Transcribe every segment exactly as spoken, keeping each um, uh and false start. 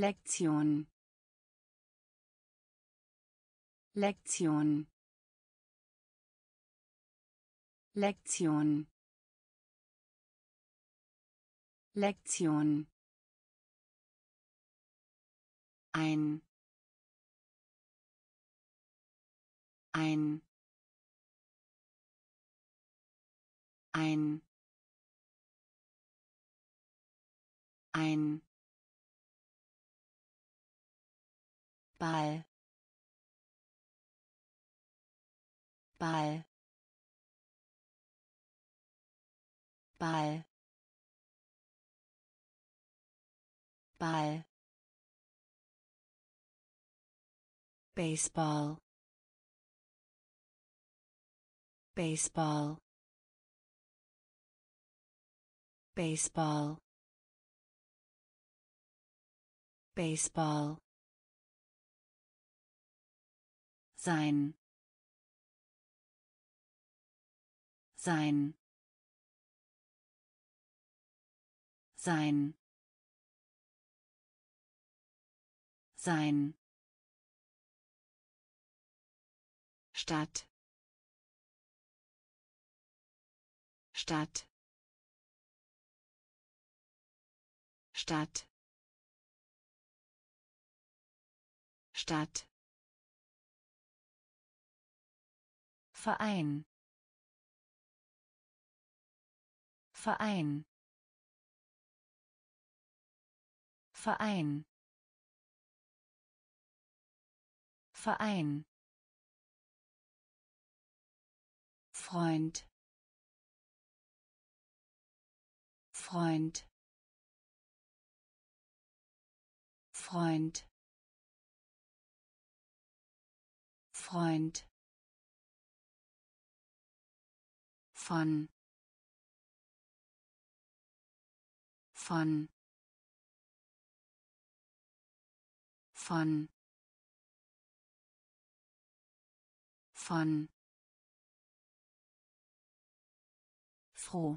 Lektion Lektion Lektion Lektion ein ein ein ein Ball Ball Ball Ball Baseball Baseball Baseball Baseball sein sein sein sein Stadt Stadt Stadt Stadt Verein Verein Verein Verein Freund Freund Freund Freund von von von von froh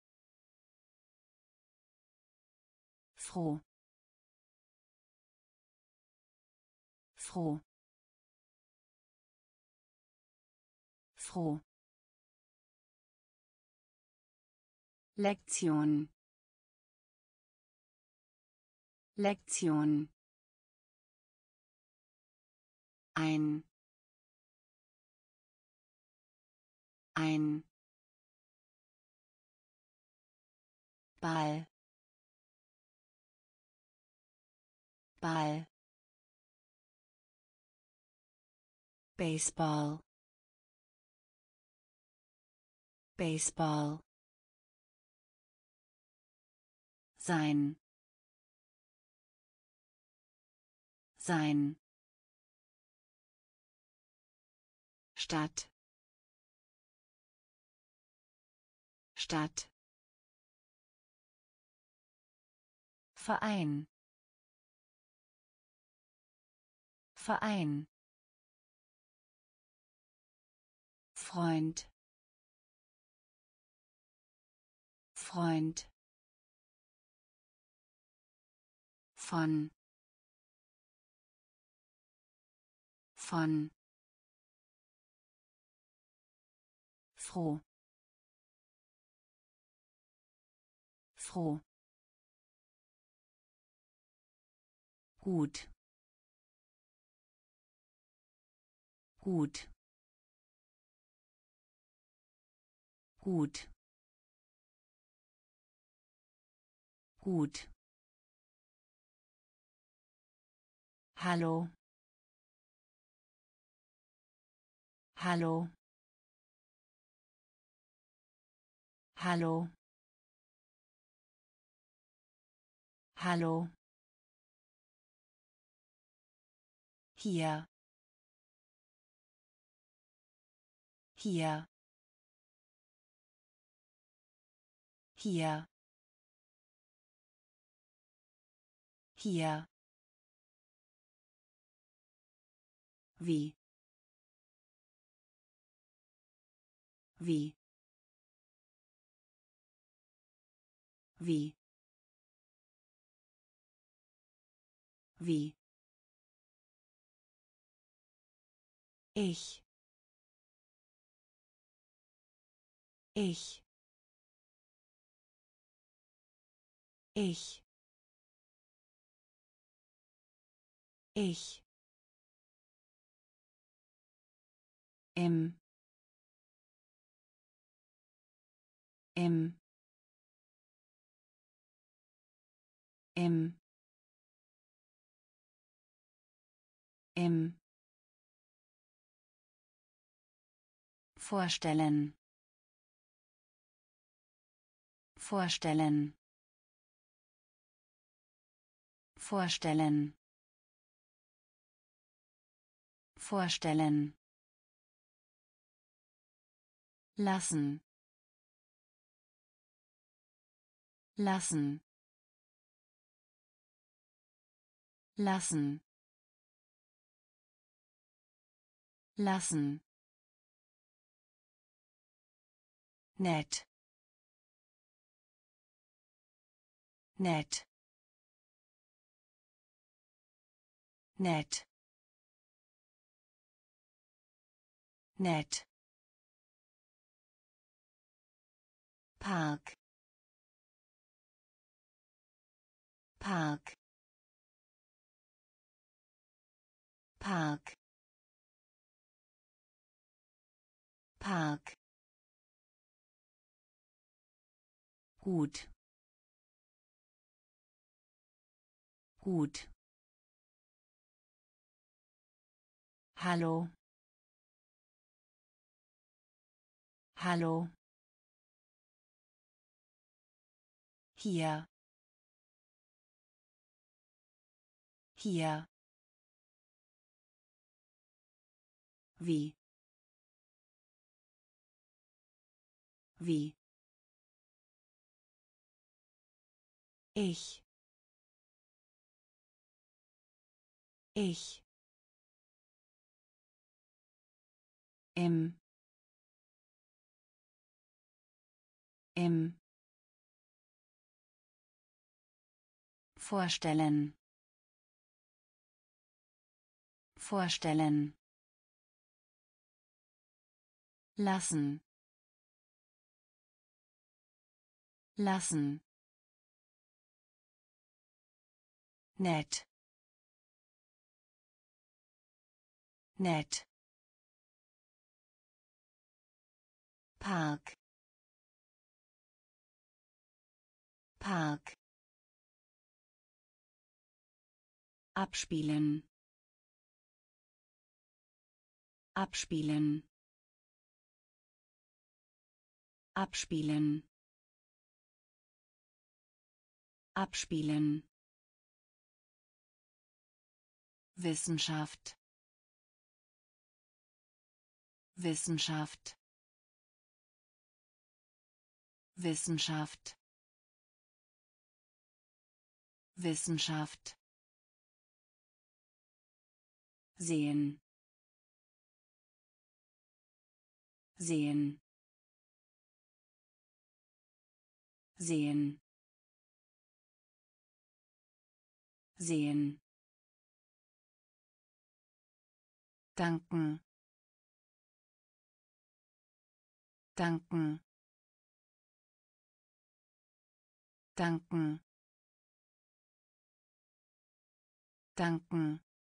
froh froh froh Lektion Lektion ein ein Ball Ball Baseball Baseball sein sein Stadt Stadt Verein Verein Freund Freund von von froh froh gut gut gut gut Hallo Hallo Hallo Hallo hier hier hier hier wie wie wie wie ich ich ich ich im im im im vorstellen vorstellen vorstellen vorstellen lassen lassen lassen lassen nett nett nett nett Park Park Park Park gut gut hallo hallo hier hier wie wie ich ich im im vorstellen vorstellen lassen lassen nett nett Park Park abspielen abspielen abspielen abspielen Wissenschaft Wissenschaft Wissenschaft Wissenschaft sehen sehen sehen sehen danken danken danken danken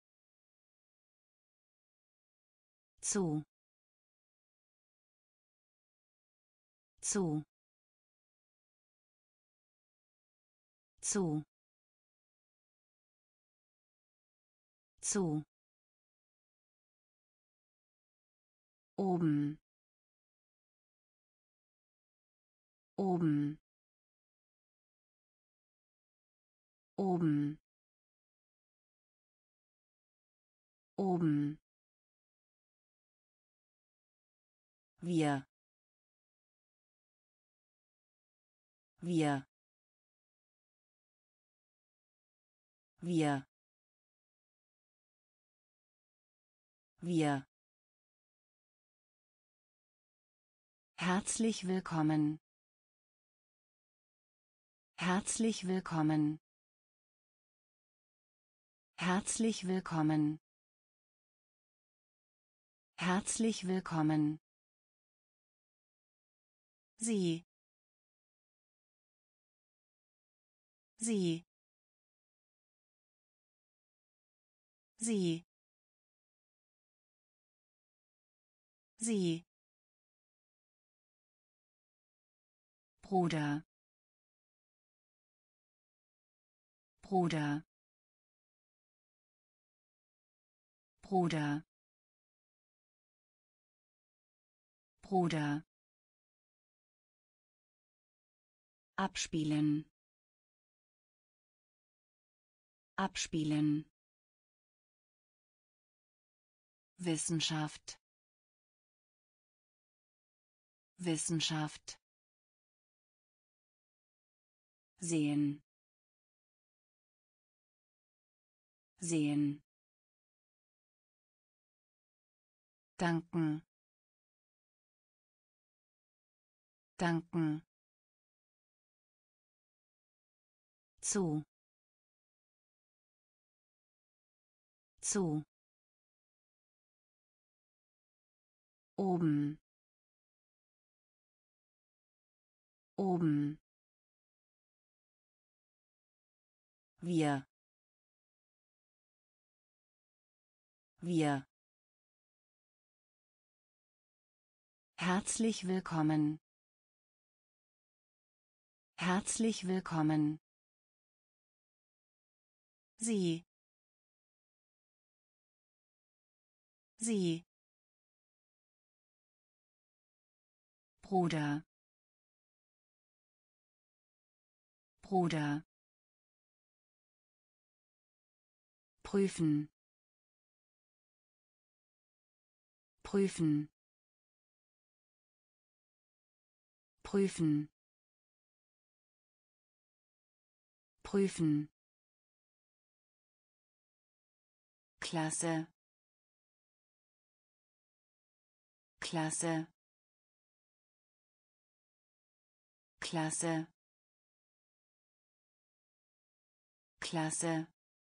zu zu zu zu oben oben oben oben wir wir wir wir herzlich willkommen herzlich willkommen Herzlich willkommen. Herzlich willkommen. Sie. Sie. Sie. Sie. Bruder. Bruder. Bruder. Bruder. Abspielen. Abspielen. Wissenschaft. Wissenschaft. Sehen. Sehen. Danken. Danken. Zu. Zu. Oben. Oben. Wir. Wir. Herzlich willkommen. Herzlich willkommen. Sie. Sie. Bruder. Bruder. Prüfen. Prüfen. Prüfen. Prüfen. Klasse. Klasse. Klasse. Klasse.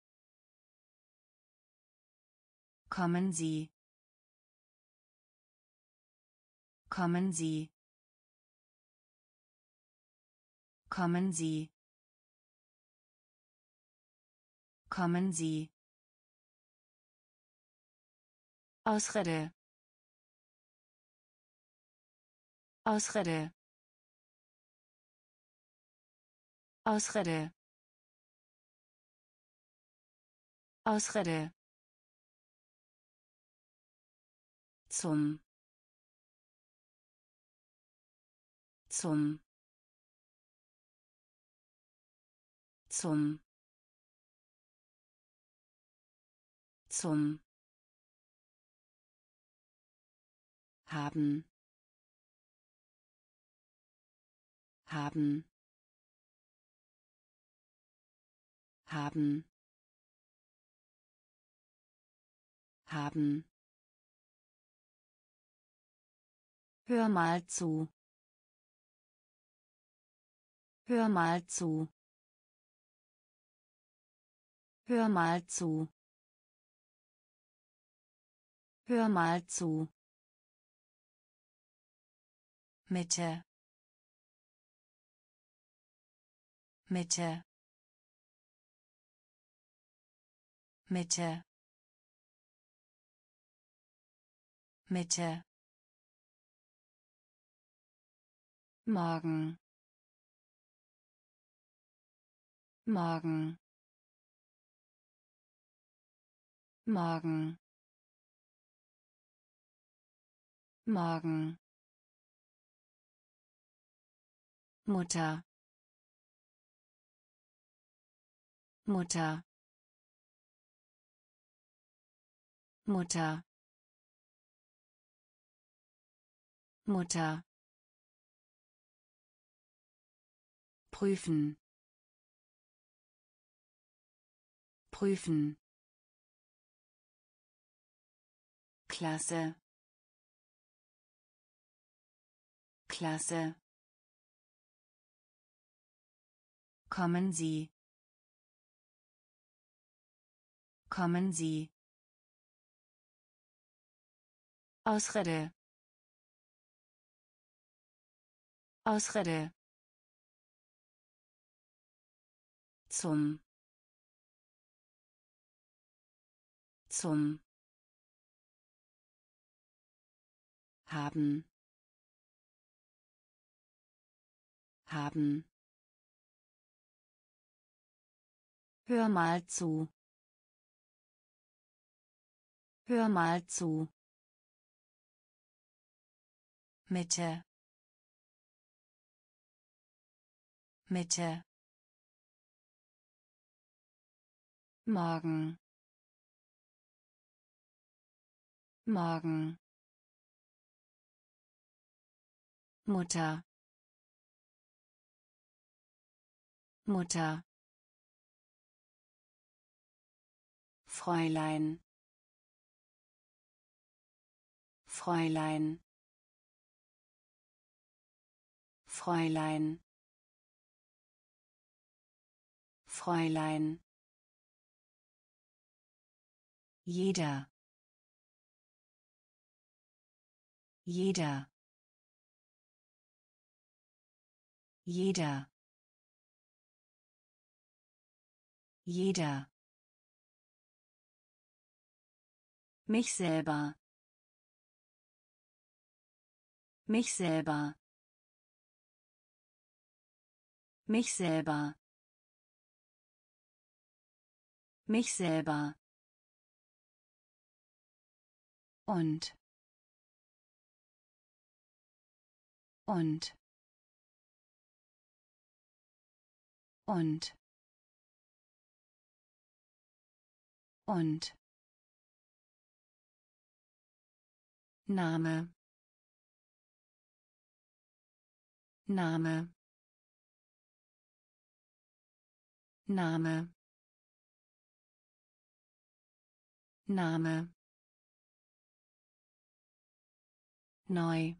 Kommen Sie. Kommen Sie. Kommen Sie. Kommen Sie. Ausrede. Ausrede. Ausrede. Ausrede. Zum. Zum. Zum. Zum. Haben. Haben. Haben. Haben. Hör mal zu. Hör mal zu. Hör mal zu. Hör mal zu. Mitte. Mitte. Mitte. Mitte. Morgen. Morgen. Morgen. Morgen. Mutter. Mutter. Mutter. Mutter. Prüfen. Prüfen. Klasse. Klasse. Kommen Sie. Kommen Sie. Ausrede. Ausrede. Zum. Zum. Haben. Haben. Hör mal zu. Hör mal zu. Mitte. Mitte. Morgen. Morgen. Mutter. Mutter. Fräulein. Fräulein. Fräulein. Fräulein. Jeder. Jeder. Jeder. Jeder. Mich selber. Mich selber. Mich selber. Mich selber. Und. Und. Und. Und. Name. Name. Name. Name. Neu.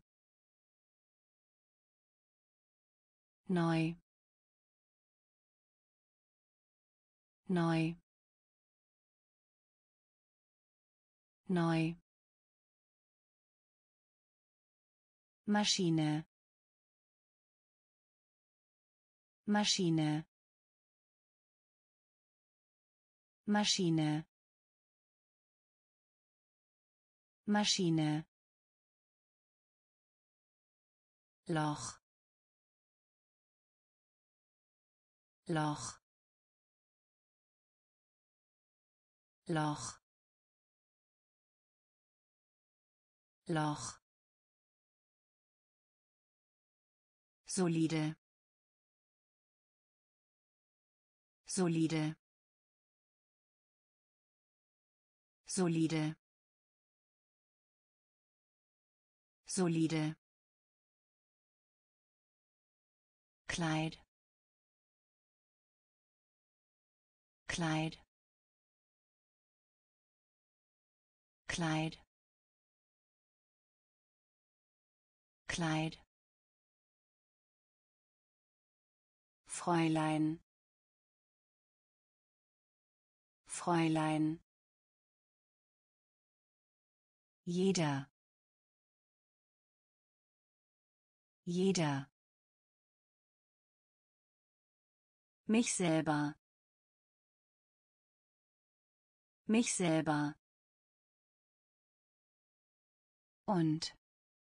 Neu. Neu. Neu. Maschine. Maschine. Maschine. Maschine. Loch. Loch. Loch. Loch. Solide. Solide. Solide. Solide. Kleid. Kleid. Kleid. Kleid. Fräulein. Fräulein. Jeder. Jeder. Mich selber. Mich selber. Und.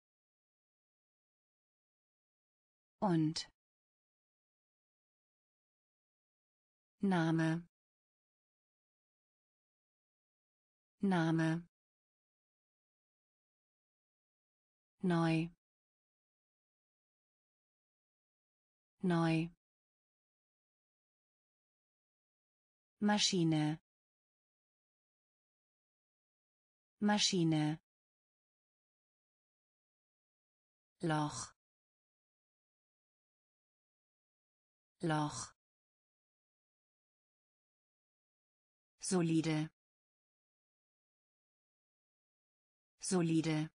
Und. Name. Name. Neu. Neu. Maschine. Maschine. Loch. Loch. Solide. Solide.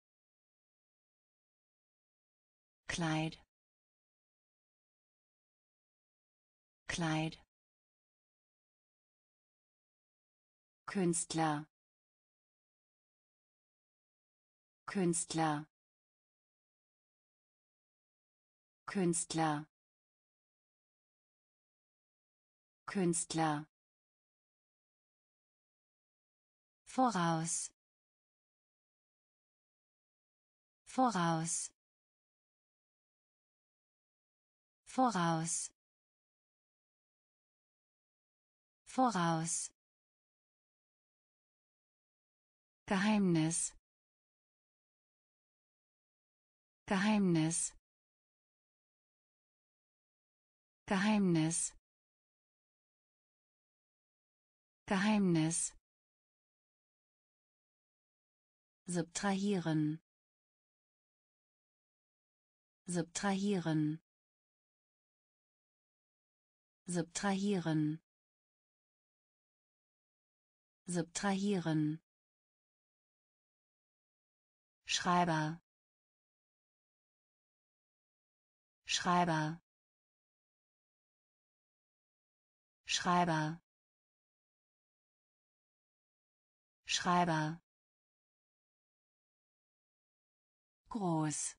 Kleid. Kleid. Künstler Künstler Künstler Künstler voraus voraus voraus voraus Geheimnis Geheimnis Geheimnis Geheimnis subtrahieren subtrahieren subtrahieren subtrahieren Schreiber Schreiber Schreiber Schreiber groß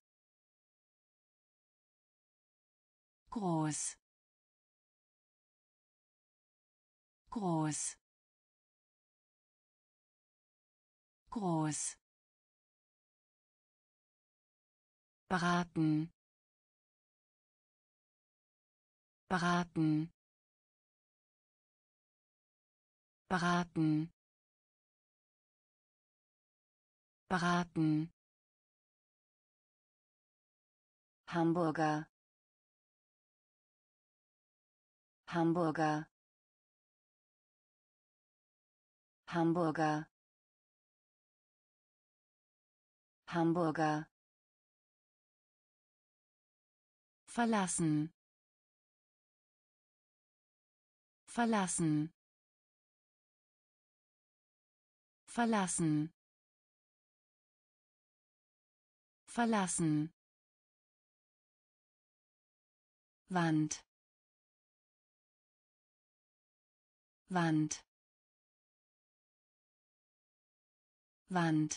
groß groß groß beraten beraten beraten beraten Hamburger Hamburger Hamburger Hamburger verlassen verlassen verlassen verlassen Wand Wand Wand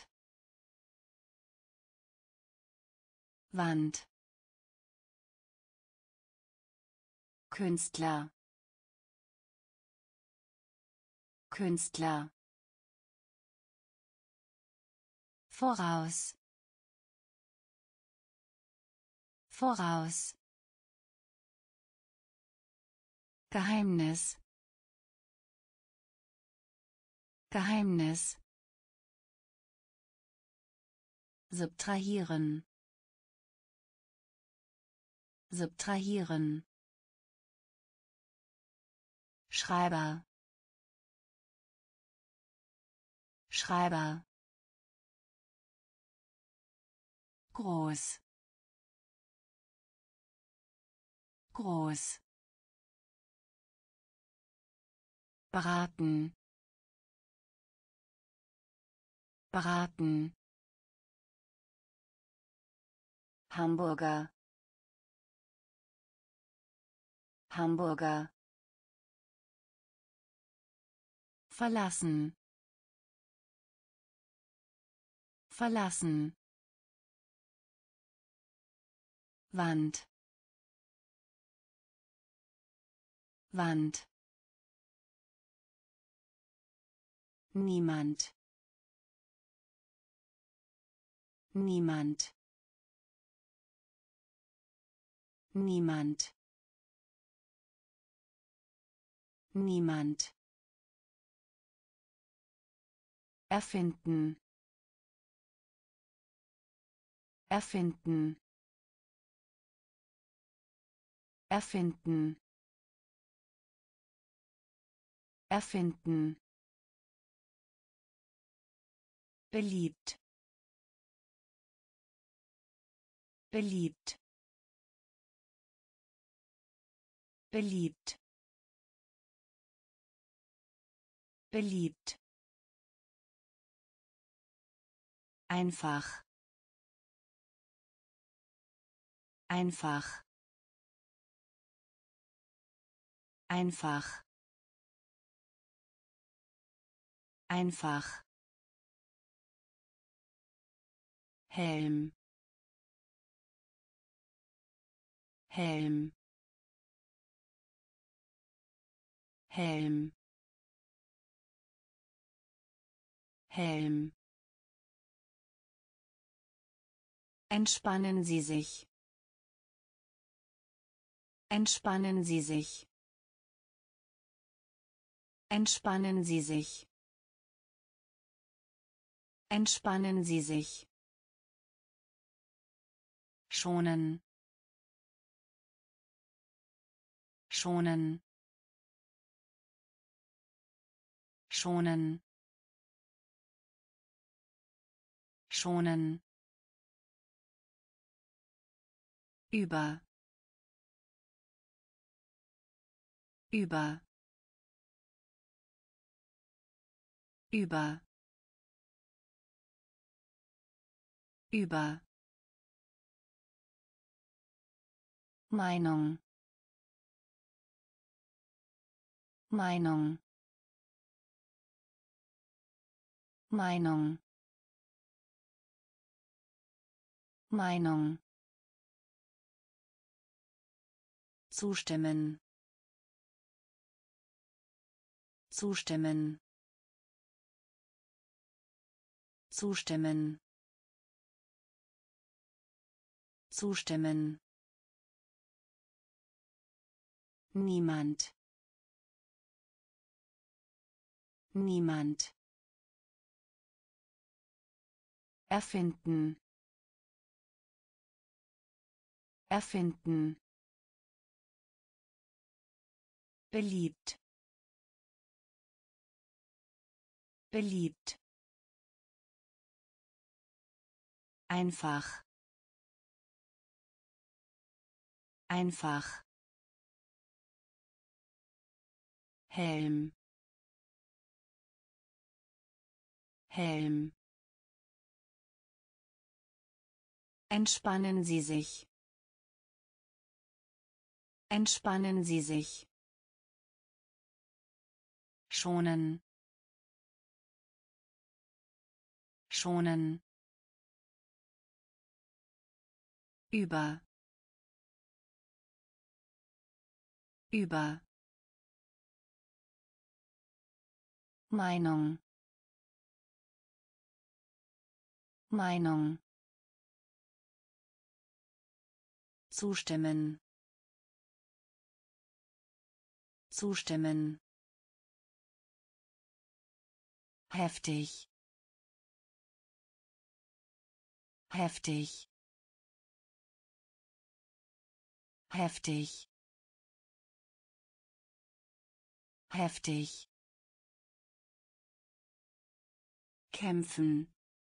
Wand Künstler Künstler voraus voraus Geheimnis Geheimnis subtrahieren subtrahieren Schreiber Schreiber groß groß beraten beraten Hamburger Hamburger verlassen verlassen Wand Wand niemand niemand niemand niemand erfinden erfinden erfinden erfinden beliebt beliebt beliebt beliebt einfach einfach einfach Einfach. Helm. Helm. Helm. Helm. Entspannen Sie sich. Entspannen Sie sich. Entspannen Sie sich. Entspannen Sie sich. Schonen. Schonen. Schonen. Schonen. Über. Über. Über. Über. Meinung. Meinung. Meinung. Meinung. Zustimmen. Zustimmen. Zustimmen. Zustimmen. Niemand. Niemand. Erfinden. Erfinden. Beliebt. Beliebt. Einfach. Einfach. Helm. Helm. Entspannen Sie sich. Entspannen Sie sich. Schonen. Schonen. Über. Über. Meinung. Meinung. Zustimmen. Zustimmen. Heftig. Heftig. Heftig. Heftig. Kämpfen.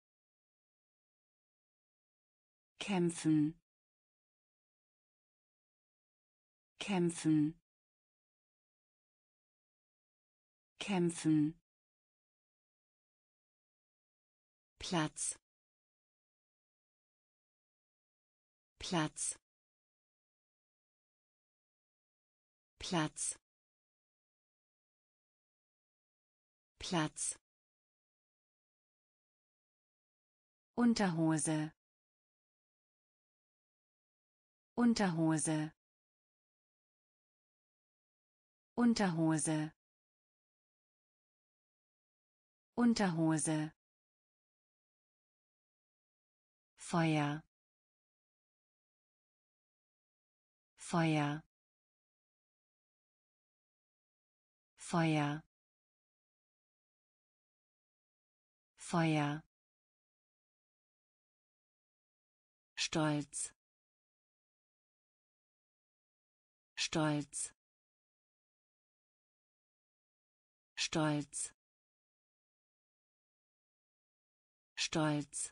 Kämpfen. Kämpfen. Kämpfen. Platz. Platz. Platz. Platz. Unterhose. Unterhose. Unterhose. Unterhose. Feuer. Feuer. Feuer. Feuer. Stolz. Stolz. Stolz. Stolz.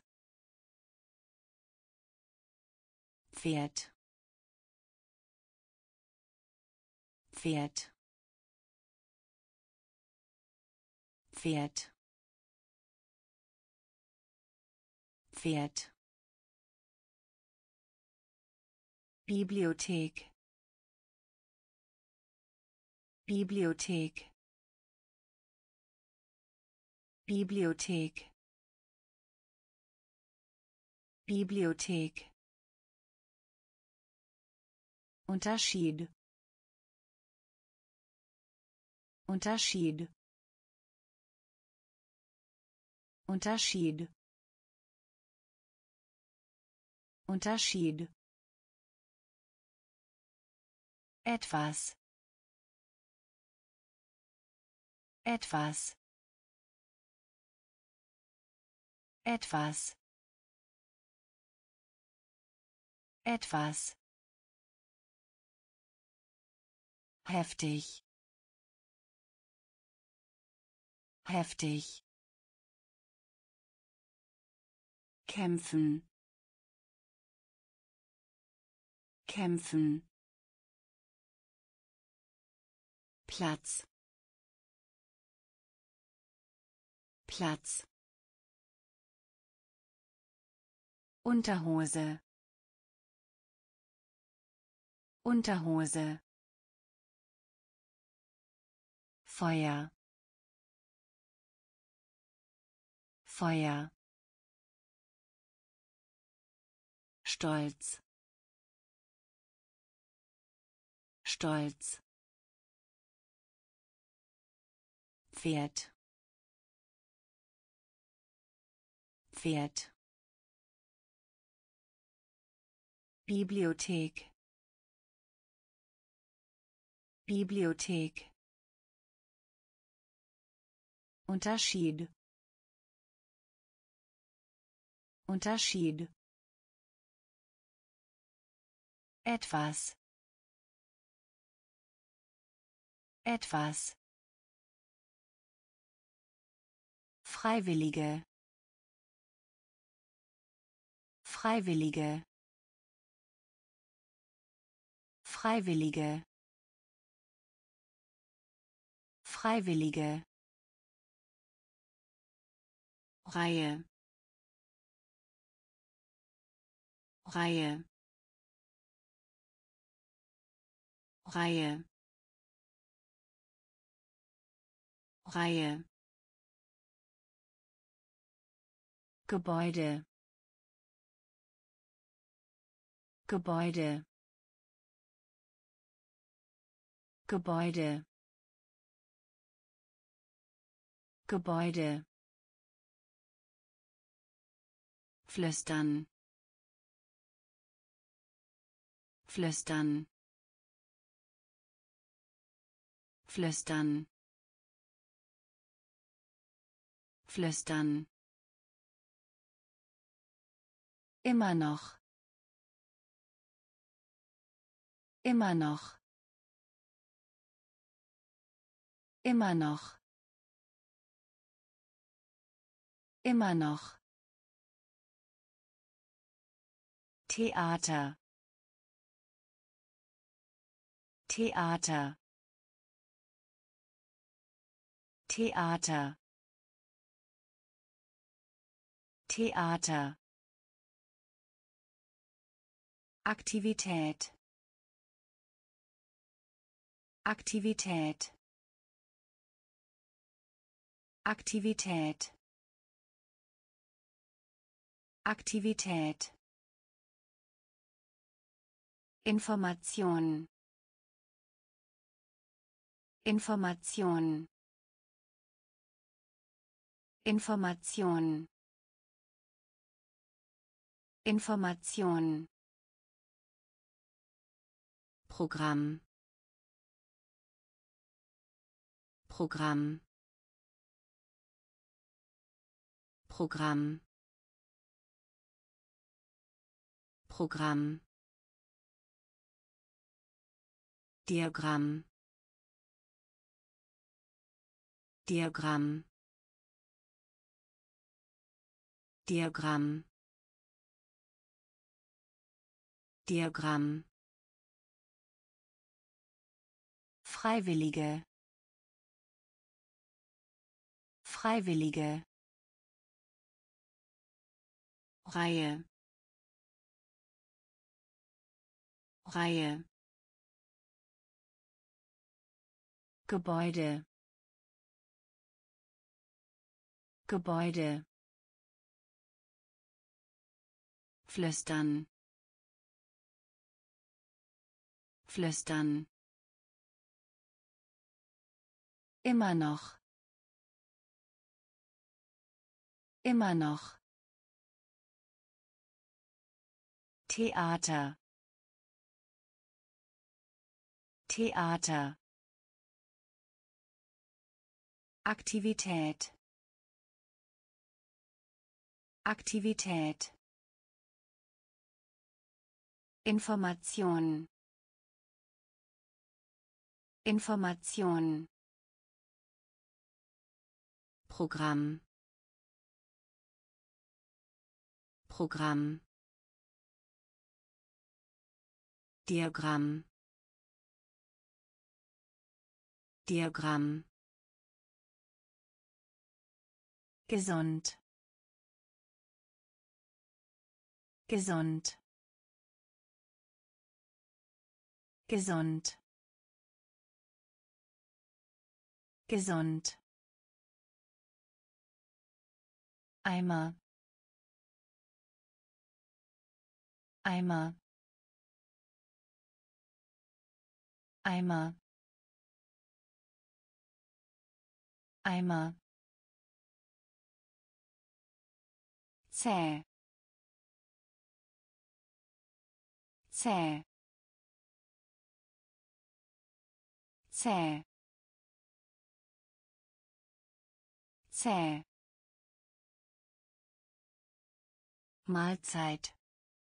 Pferd. Pferd. Pferd. Pferd. Bibliothek. Bibliothek. Bibliothek Bibliothek Unterschied Unterschied Unterschied Unterschied etwas etwas etwas etwas heftig heftig kämpfen kämpfen Platz Platz Unterhose Unterhose Feuer Feuer Stolz Stolz Pferd Pferd Bibliothek Bibliothek Unterschied Unterschied etwas etwas Freiwillige Freiwillige Freiwillige Freiwillige Reihe Reihe Reihe Reihe Gebäude Gebäude Gebäude Gebäude Flüstern Flüstern Flüstern Flüstern Immer noch Immer noch Immer noch Immer noch Theater Theater Theater Theater Aktivität Aktivität Aktivität Aktivität Information Information Information Information Programm Programm Programm Programm Diagramm Diagramm Diagramm Diagramm Freiwillige Freiwillige Reihe Reihe Gebäude Gebäude. Flüstern. Flüstern. Immer noch. Immer noch. Theater. Theater. Aktivität. Aktivität. Information. Information. Programm. Programm. Diagramm. Diagramm. Gesund. Gesund. Gesund. Gesund. Eimer. Eimer. Eimer. Eimer. Zäh. Zäh. Zäh. Zäh. Mahlzeit.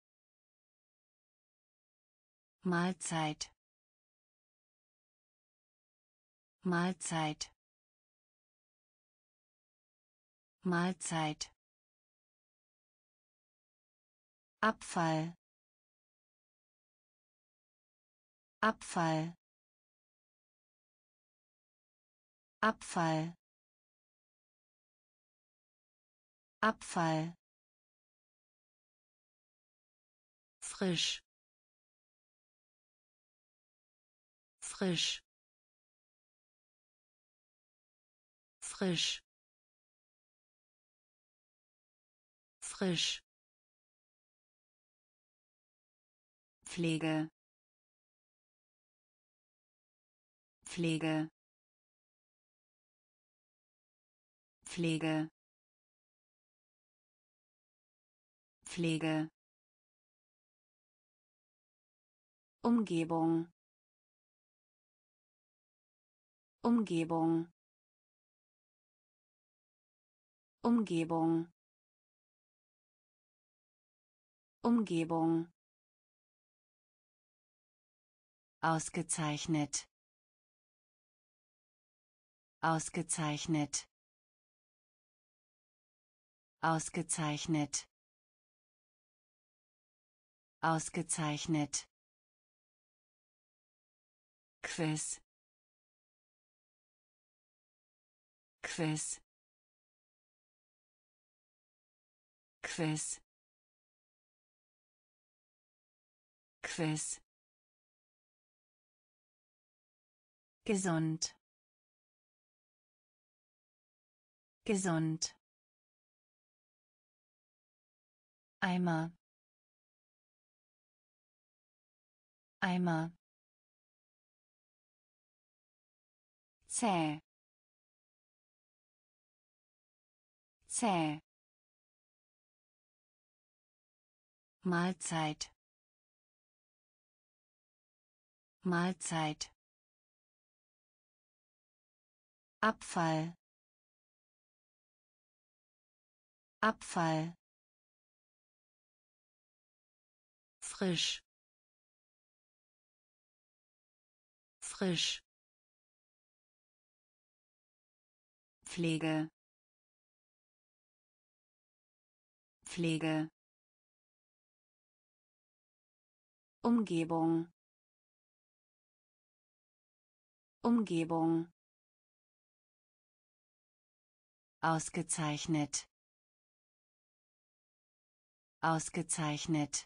Mahlzeit. Mahlzeit. Mahlzeit. Abfall. Abfall. Abfall. Abfall. Frisch. Frisch. Frisch. Frisch. Pflege. Pflege. Pflege. Pflege. Umgebung. Umgebung. Umgebung. Umgebung. Ausgezeichnet. Ausgezeichnet. Ausgezeichnet. Ausgezeichnet. Quiz. Quiz. Quiz. Quiz. Gesund. Gesund. Eimer. Eimer. Zäh. Zäh. Mahlzeit. Mahlzeit. Abfall. Abfall. Frisch. Frisch. Pflege. Pflege. Umgebung. Umgebung. Ausgezeichnet. Ausgezeichnet.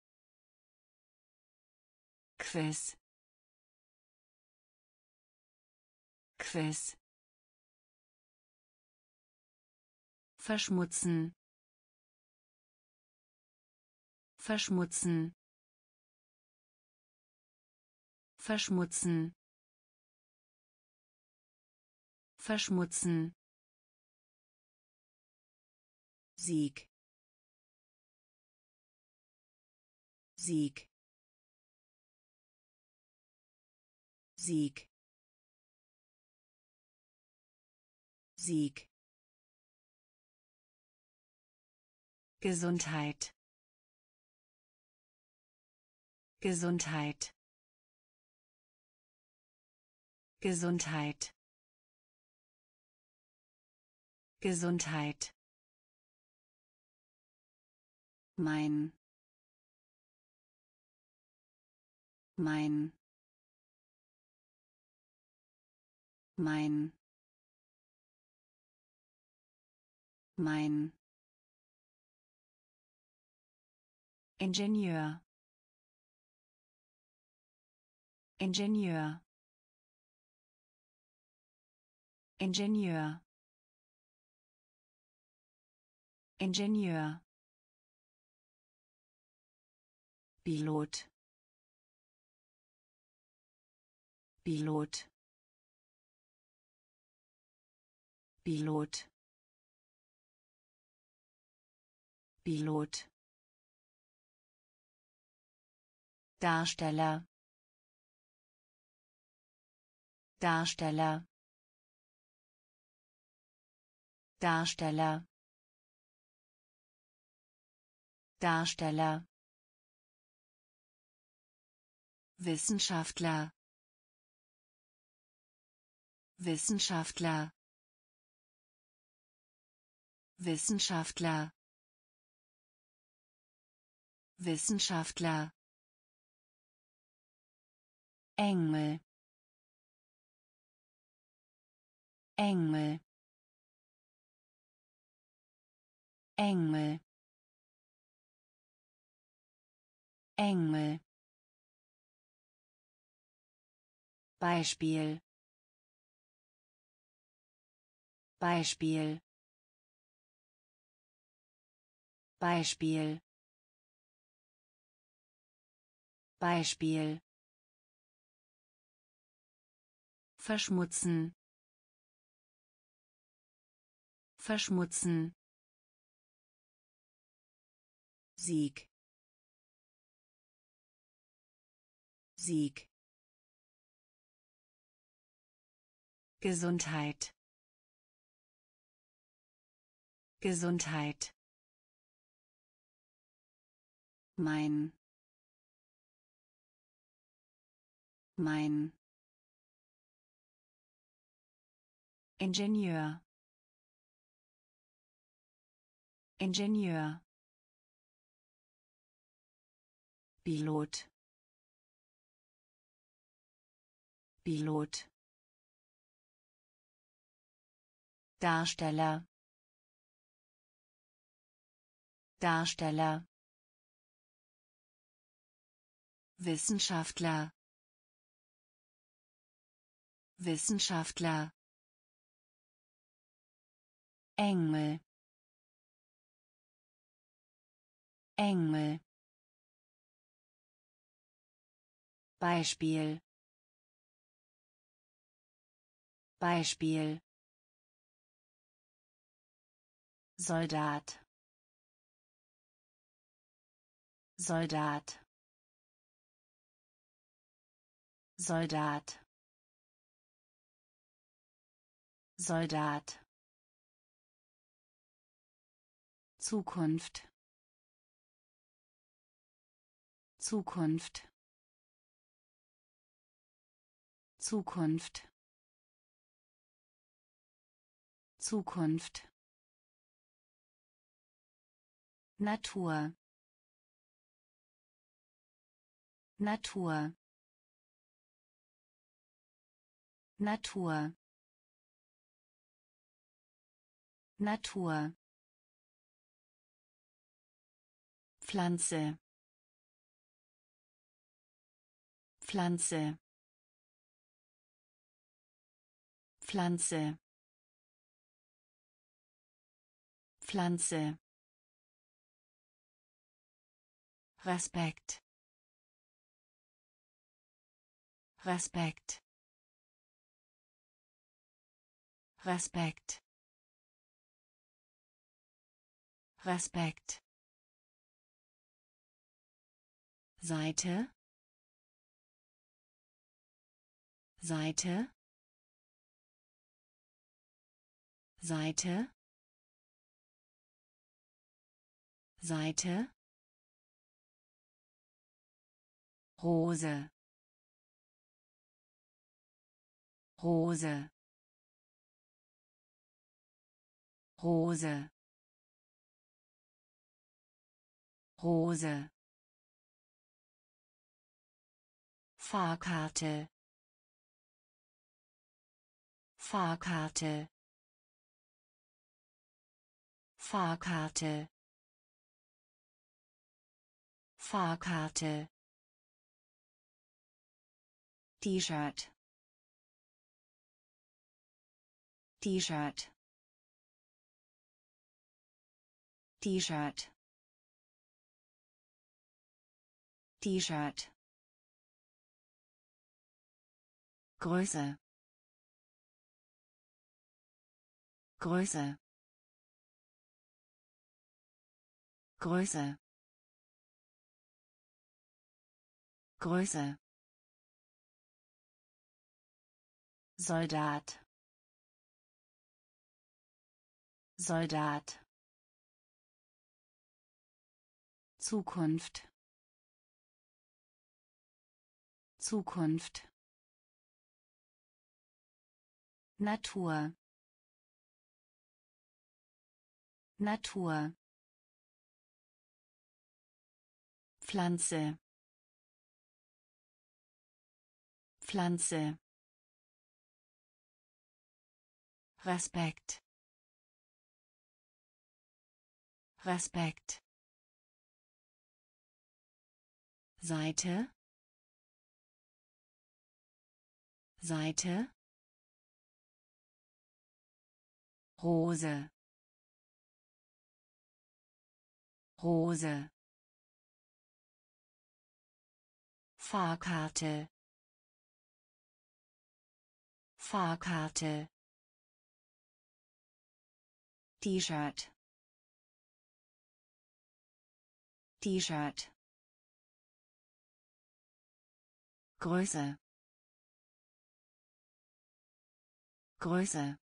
Quiz. Quiz. verschmutzen, verschmutzen, verschmutzen, verschmutzen, Sieg, Sieg, Sieg, Sieg, Gesundheit, Gesundheit, Gesundheit, Gesundheit, mein, mein, mein, mein, Ingenieur, Ingenieur, Ingenieur, Ingenieur, Pilot, Pilot, Pilot, Pilot, Darsteller, Darsteller, Darsteller, Darsteller, Wissenschaftler, Wissenschaftler, Wissenschaftler, Wissenschaftler, Engel, Engel, Engel, Engel, Beispiel, Beispiel, Beispiel, Beispiel, verschmutzen, verschmutzen, Sieg, Sieg, Gesundheit, Gesundheit, mein, mein, Ingenieur, Ingenieur, Pilot, Pilot, Darsteller, Darsteller, Wissenschaftler, Wissenschaftler, Engel, Engel, Beispiel, Beispiel, Soldat, Soldat, Soldat, Soldat, Zukunft, Zukunft, Zukunft, Zukunft, Natur, Natur, Natur, Natur, Pflanze, Pflanze, Pflanze, Pflanze. Respekt. Respekt. Respekt. Respekt. Seite. Seite. Seite. Seite. Rose. Rose. Rose. Rose. Fahrkarte. Fahrkarte. Fahrkarte. Fahrkarte. T-Shirt. T-Shirt. T-Shirt. T-Shirt. Größe. Größe. Größe. Größe. Soldat. Soldat. Zukunft. Zukunft. Natur. Natur. Pflanze. Pflanze. Respekt. Respekt. Seite. Seite. Rose. Rose. Fahrkarte. Fahrkarte. T-Shirt. T-Shirt. Größe. Größe.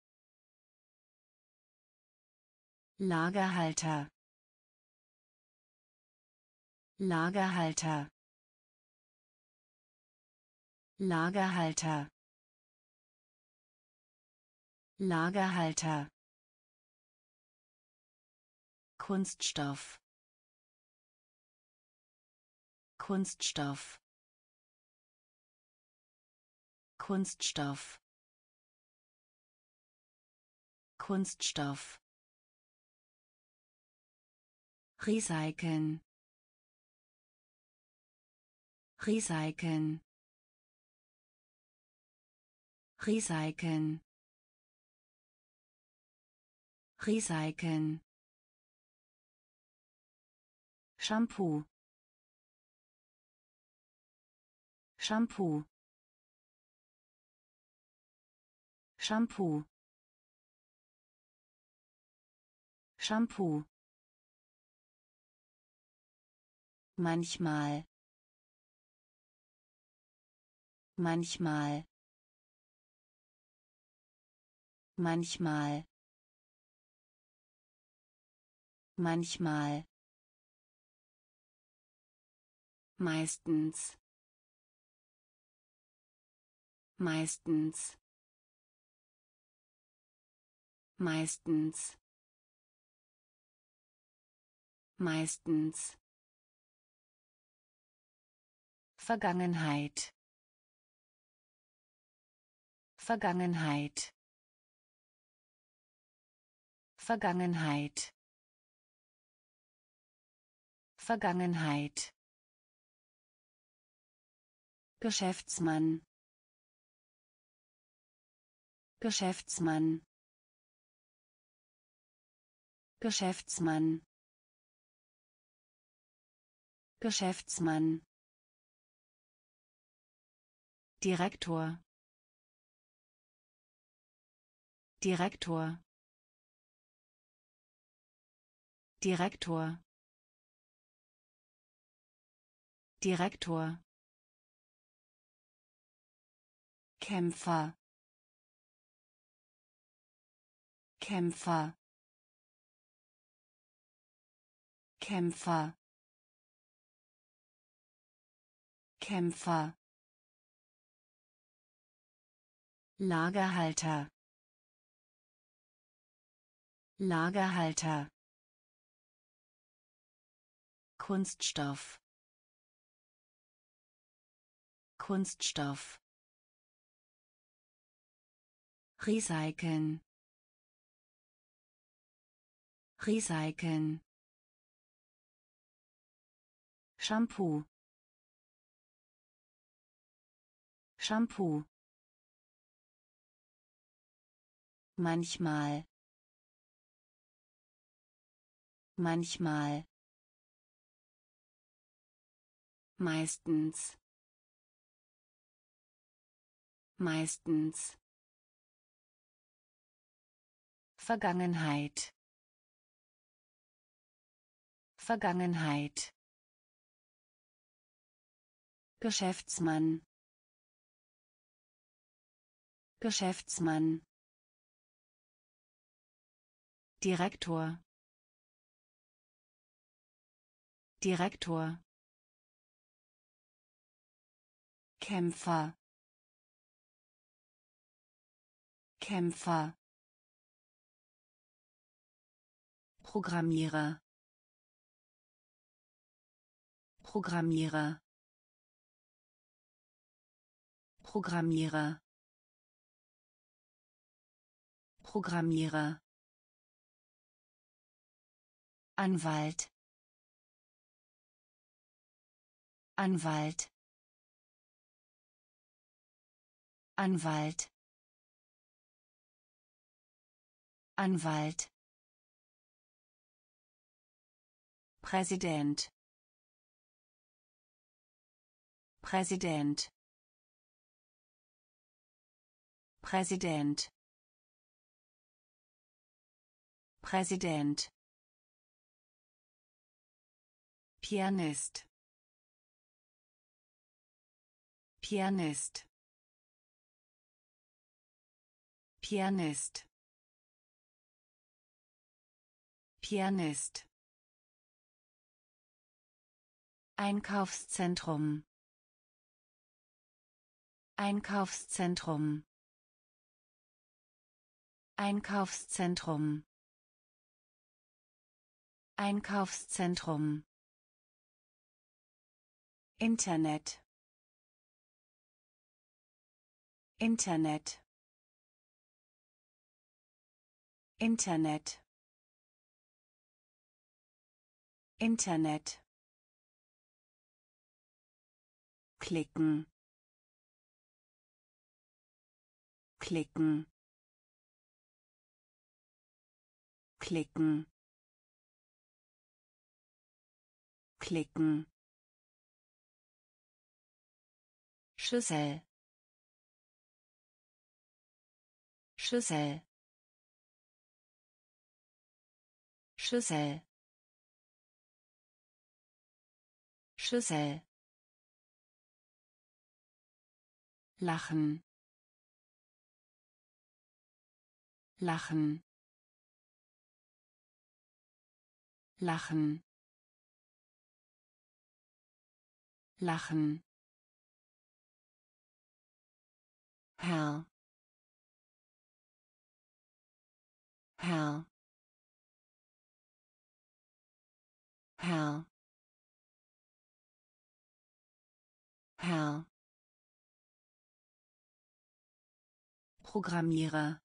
Lagerhalter. Lagerhalter. Lagerhalter. Lagerhalter. Kunststoff. Kunststoff. Kunststoff. Kunststoff. Recyceln. Recyceln. Recyceln. Recyceln. Shampoo. Shampoo. Shampoo. Shampoo. Manchmal. Manchmal. Manchmal. Manchmal. Meistens. Meistens. Meistens. Meistens. Vergangenheit. Vergangenheit. Vergangenheit. Vergangenheit. Geschäftsmann. Geschäftsmann. Geschäftsmann, Geschäftsmann, Direktor, Direktor, Direktor, Direktor, Kämpfer, Kämpfer, Kämpfer, Kämpfer, Lagerhalter, Lagerhalter, Kunststoff, Kunststoff, recyceln, recyceln, Shampoo, Shampoo, manchmal, manchmal, meistens, meistens, Vergangenheit, Vergangenheit, Geschäftsmann, Geschäftsmann, Direktor, Direktor, Kämpfer, Kämpfer, Programmierer, Programmierer, Programmierer, Programmierer, Anwalt, Anwalt, Anwalt, Anwalt, Präsident, Präsident, Präsident, Präsident, Pianist, Pianist, Pianist, Pianist, Einkaufszentrum, Einkaufszentrum, Einkaufszentrum, Einkaufszentrum, Internet, Internet, Internet, Internet, klicken, klicken, klicken, klicken, Schüssel, Schüssel, Schüssel, Schüssel, lachen, lachen, lachen, lachen, Herr, Herr, Herr, Herr, Programmierer,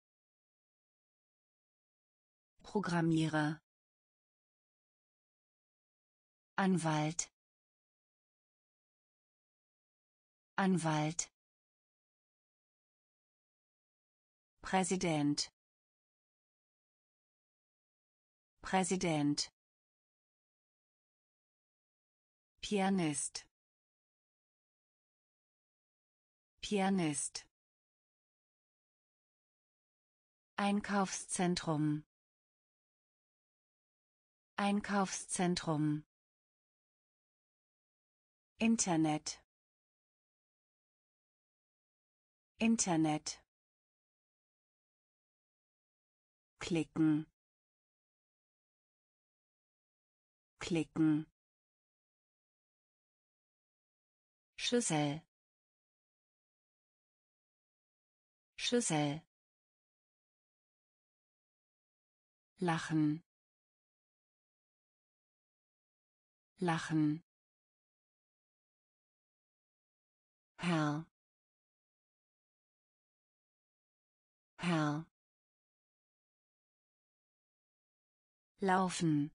Programmierer, Anwalt, Anwalt, Präsident, Präsident, Pianist, Pianist, Einkaufszentrum, Einkaufszentrum, Internet, Internet, klicken, klicken, Schüssel, Schüssel, lachen, lachen, Herr, Herr, laufen,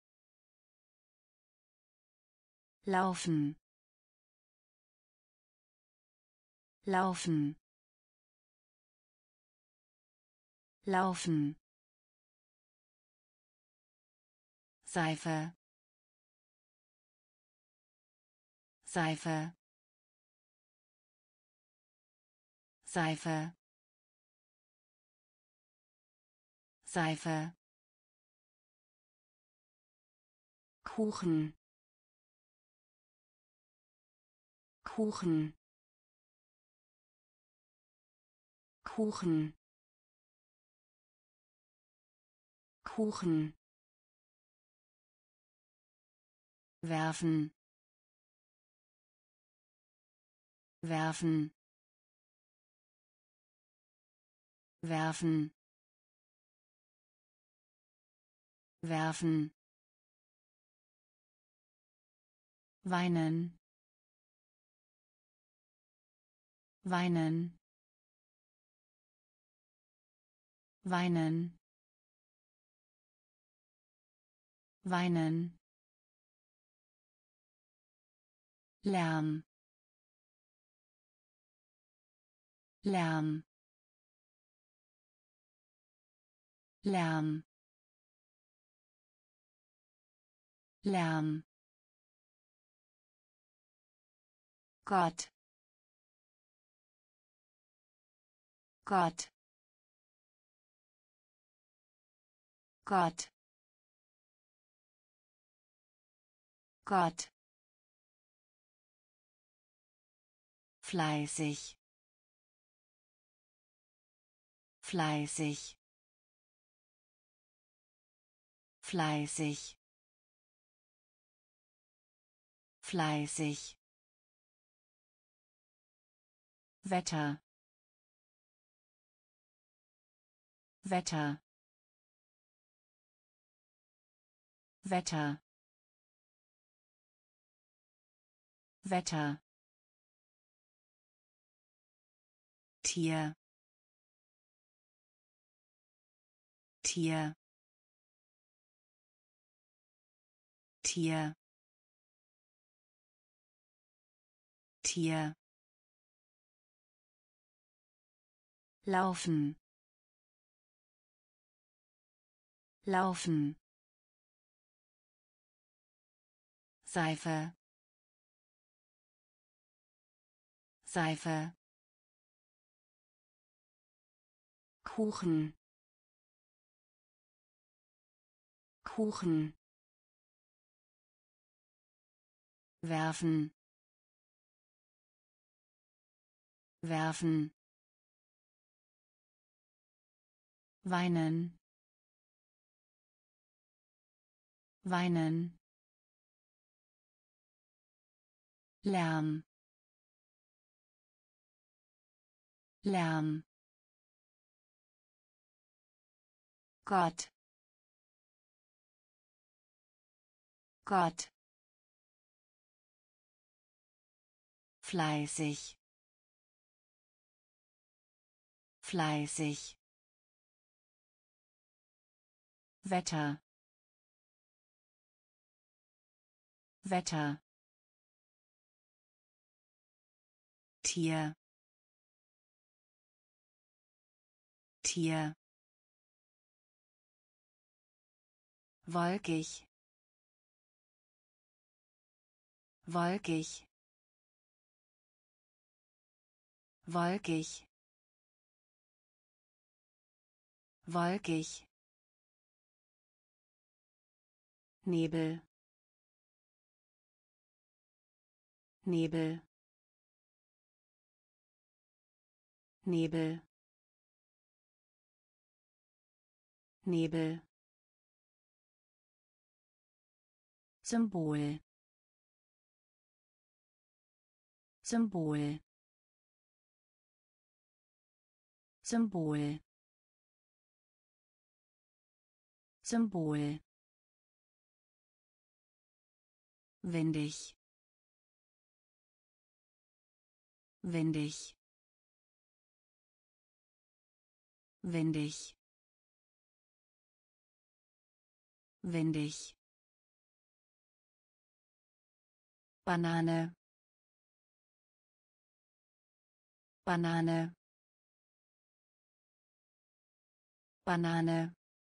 laufen, laufen, laufen, Seife, Seife, Seife, Seife, Kuchen, Kuchen, Kuchen, Kuchen, werfen, werfen, werfen, werfen, weinen, weinen, weinen, weinen, Lärm, Lärm, Lärm, Lärm, Gott, Gott, Gott, Gott, fleißig, fleißig, fleißig, fleißig, Wetter, Wetter, Wetter, Wetter, Tier, Tier, Tier, Tier, laufen, laufen, Seife, Seife, Kuchen, Kuchen, werfen, werfen, weinen, weinen, Lärm, Lärm, Gott, Gott, fleißig, fleißig, Wetter, Wetter, Tier, Tier, wolkig, wolkig, wolkig, wolkig, Nebel, Nebel, Nebel, Nebel, Symbol, Symbol, Symbol, Symbol, windig, windig, windig, windig, Banane, Banane, Banane,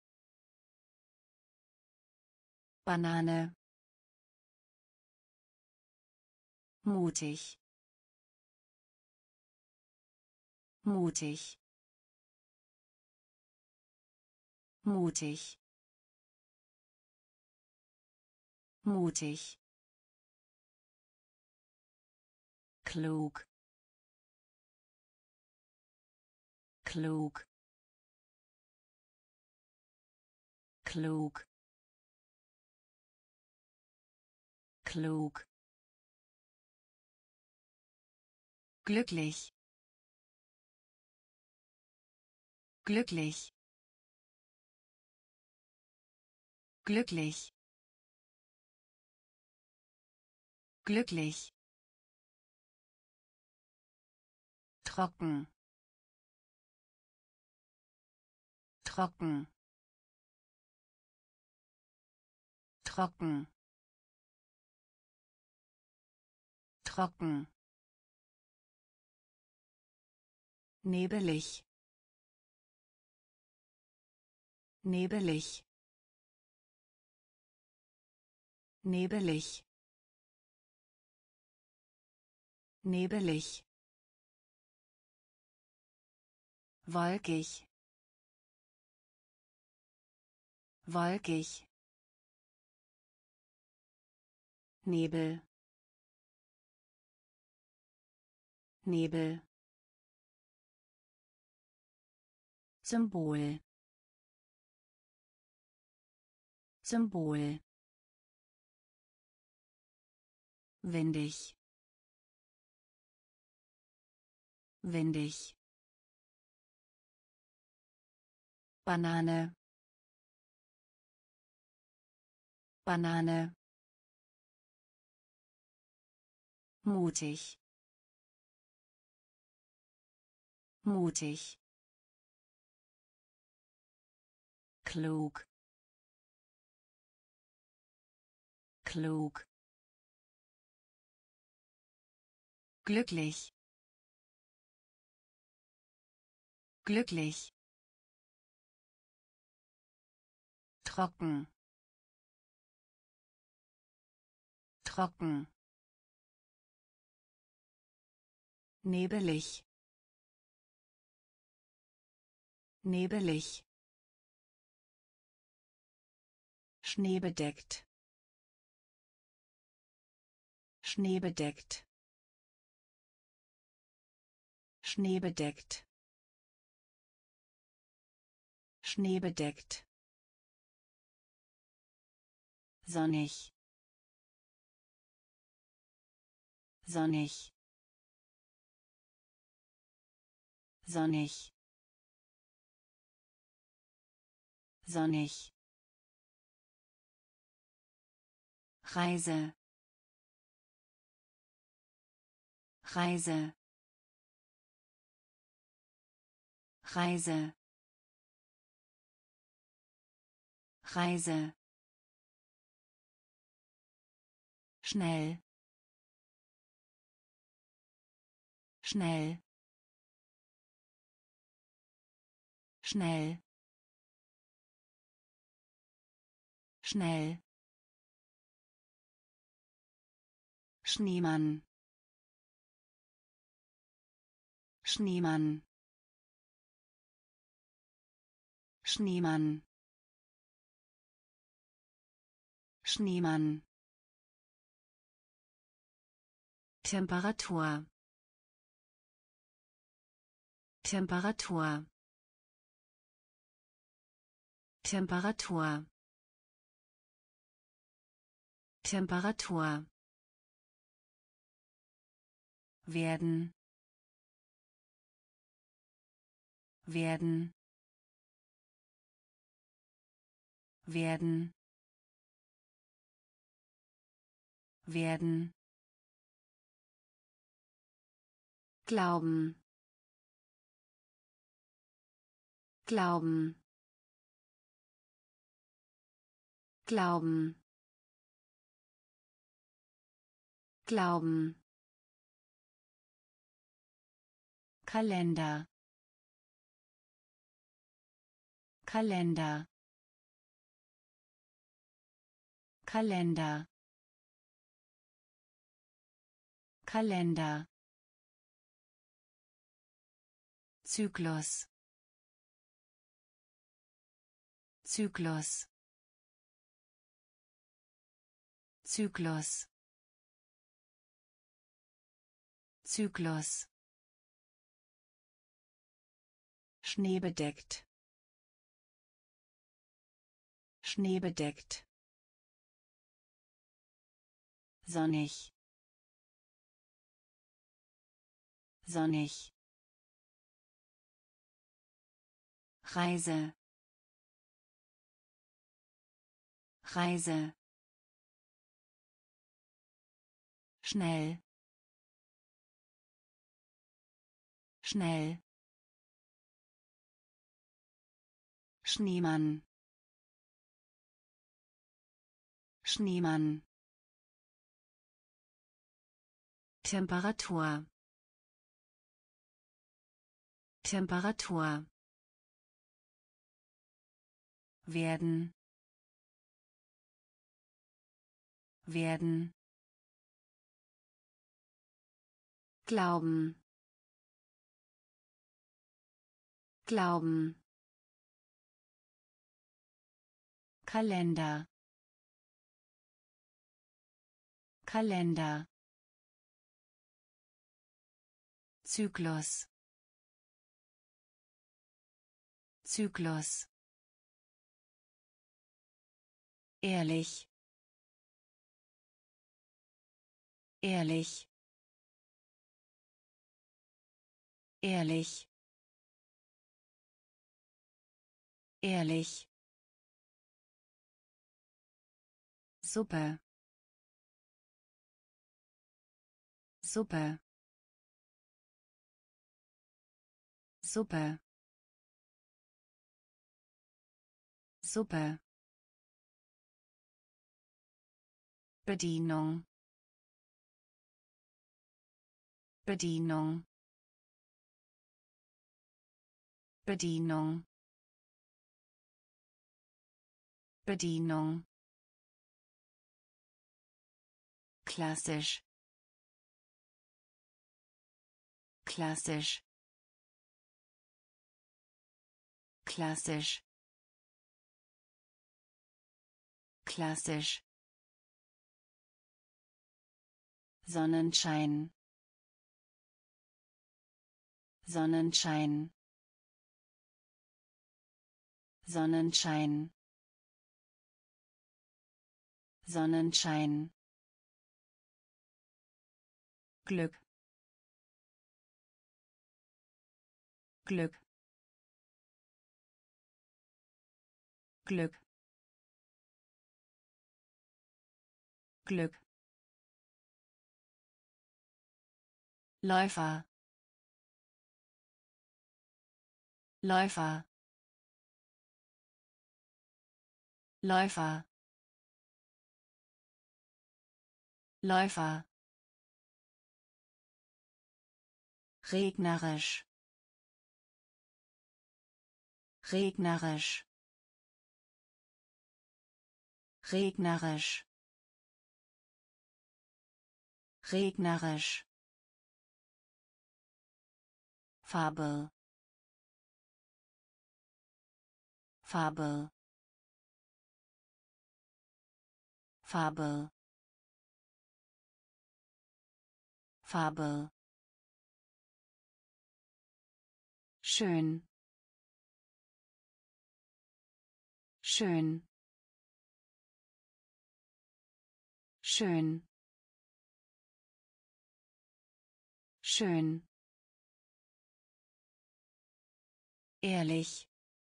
Banane, mutig, mutig, mutig, mutig, klug, klug, klug, klug, glücklich, glücklich, glücklich, glücklich, trocken, trocken, trocken, trocken, nebelig, nebelig, nebelig, nebelig, wolkig, wolkig, Nebel, Nebel, Symbol, Symbol, windig, windig, Banane, Banane, mutig, mutig, klug, klug, glücklich, glücklich, trocken, trocken, nebelig, nebelig, schneebedeckt, schneebedeckt, schneebedeckt, schneebedeckt, sonnig, sonnig, sonnig, sonnig, Reise, Reise, Reise, Reise, schnell, schnell, schnell, schnell, Schneemann, Schneemann, Schneemann, Schneemann. Temperatur, Temperatur, Temperatur, Temperatur. Werden, werden, werden, werden. Glauben, glauben, glauben, glauben. Kalender, Kalender, Kalender, Kalender. Zyklus, Zyklus, Zyklus, Zyklus. Schneebedeckt, Schneebedeckt. Sonnig, sonnig. Reise, Reise. Schnell, schnell. Schneemann, Schneemann. Temperatur, Temperatur. Werden, werden. Glauben, glauben. Kalender, Kalender. Zyklus, Zyklus. Ehrlich, ehrlich, ehrlich, ehrlich. Suppe, Suppe, Suppe, Suppe. Bedienung, Bedienung, Bedienung, Bedienung. Klassisch, klassisch, klassisch, klassisch. Sonnenschein, Sonnenschein, Sonnenschein, Sonnenschein. Glück, Glück, Glück, Glück. Läufer, Läufer, Läufer, Läufer. Regnerisch, regnerisch, regnerisch regnerisch Farbe Farbe Farbe Farbe schön schön schön schön ehrlich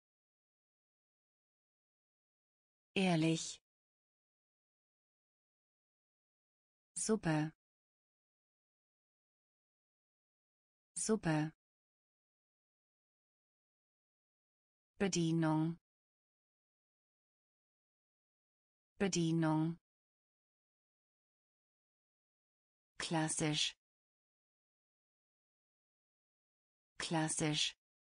ehrlich Suppe Suppe Bedienung Bedienung klassisch klassisch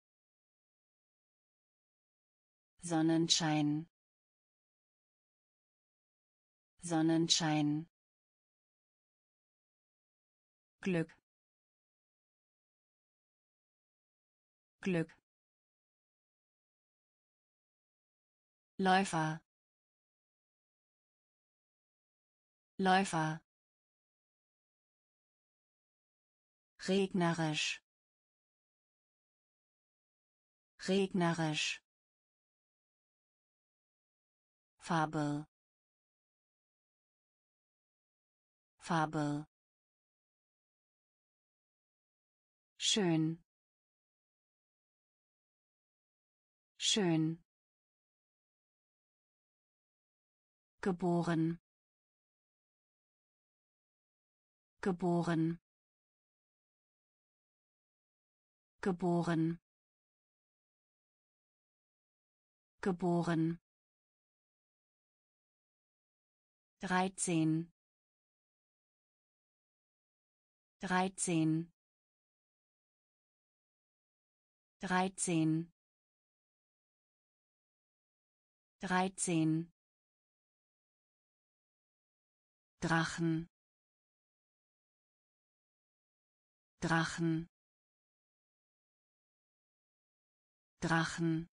Sonnenschein Sonnenschein Glück Glück Läufer Läufer regnerisch regnerisch Farbe Farbe schön schön geboren geboren geboren geboren dreizehn dreizehn dreizehn dreizehn Drachen Drachen Drachen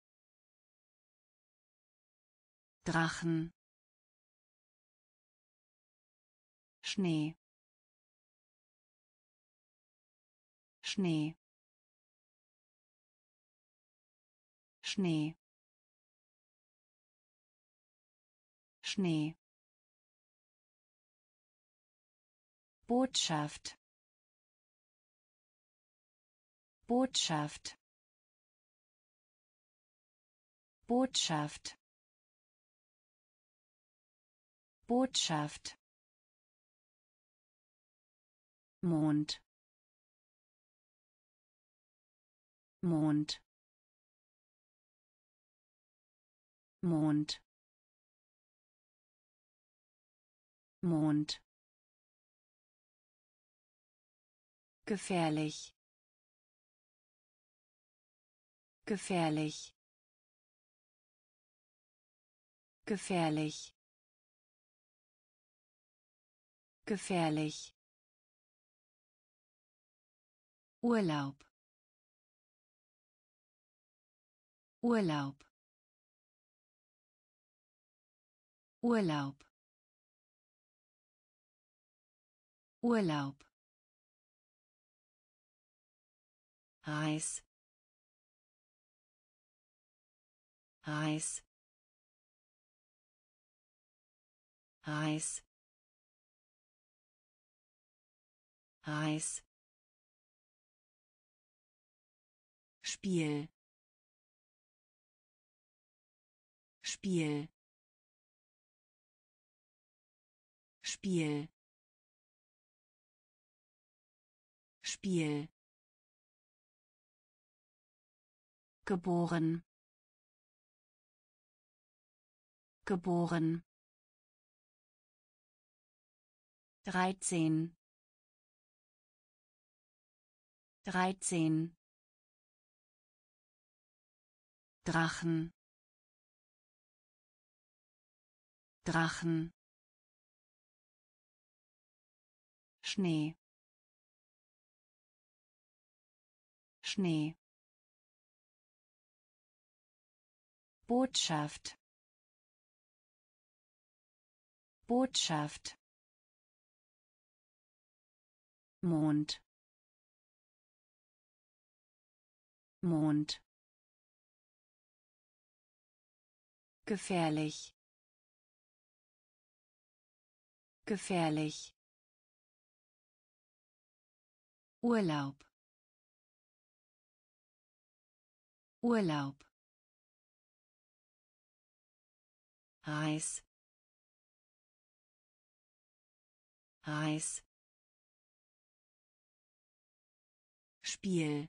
Drachen Schnee Schnee Schnee Schnee Botschaft Botschaft Botschaft Botschaft Mond Mond Mond Mond gefährlich gefährlich gefährlich gefährlich Urlaub Urlaub Urlaub Urlaub Reis Reis Reis Reis Spiel Spiel Spiel Spiel geboren geboren dreizehn dreizehn Drachen Drachen, Schnee, Schnee, Botschaft, Botschaft, Mond, Mond, gefährlich, gefährlich, Urlaub, Urlaub, Reis, Reis, Spiel,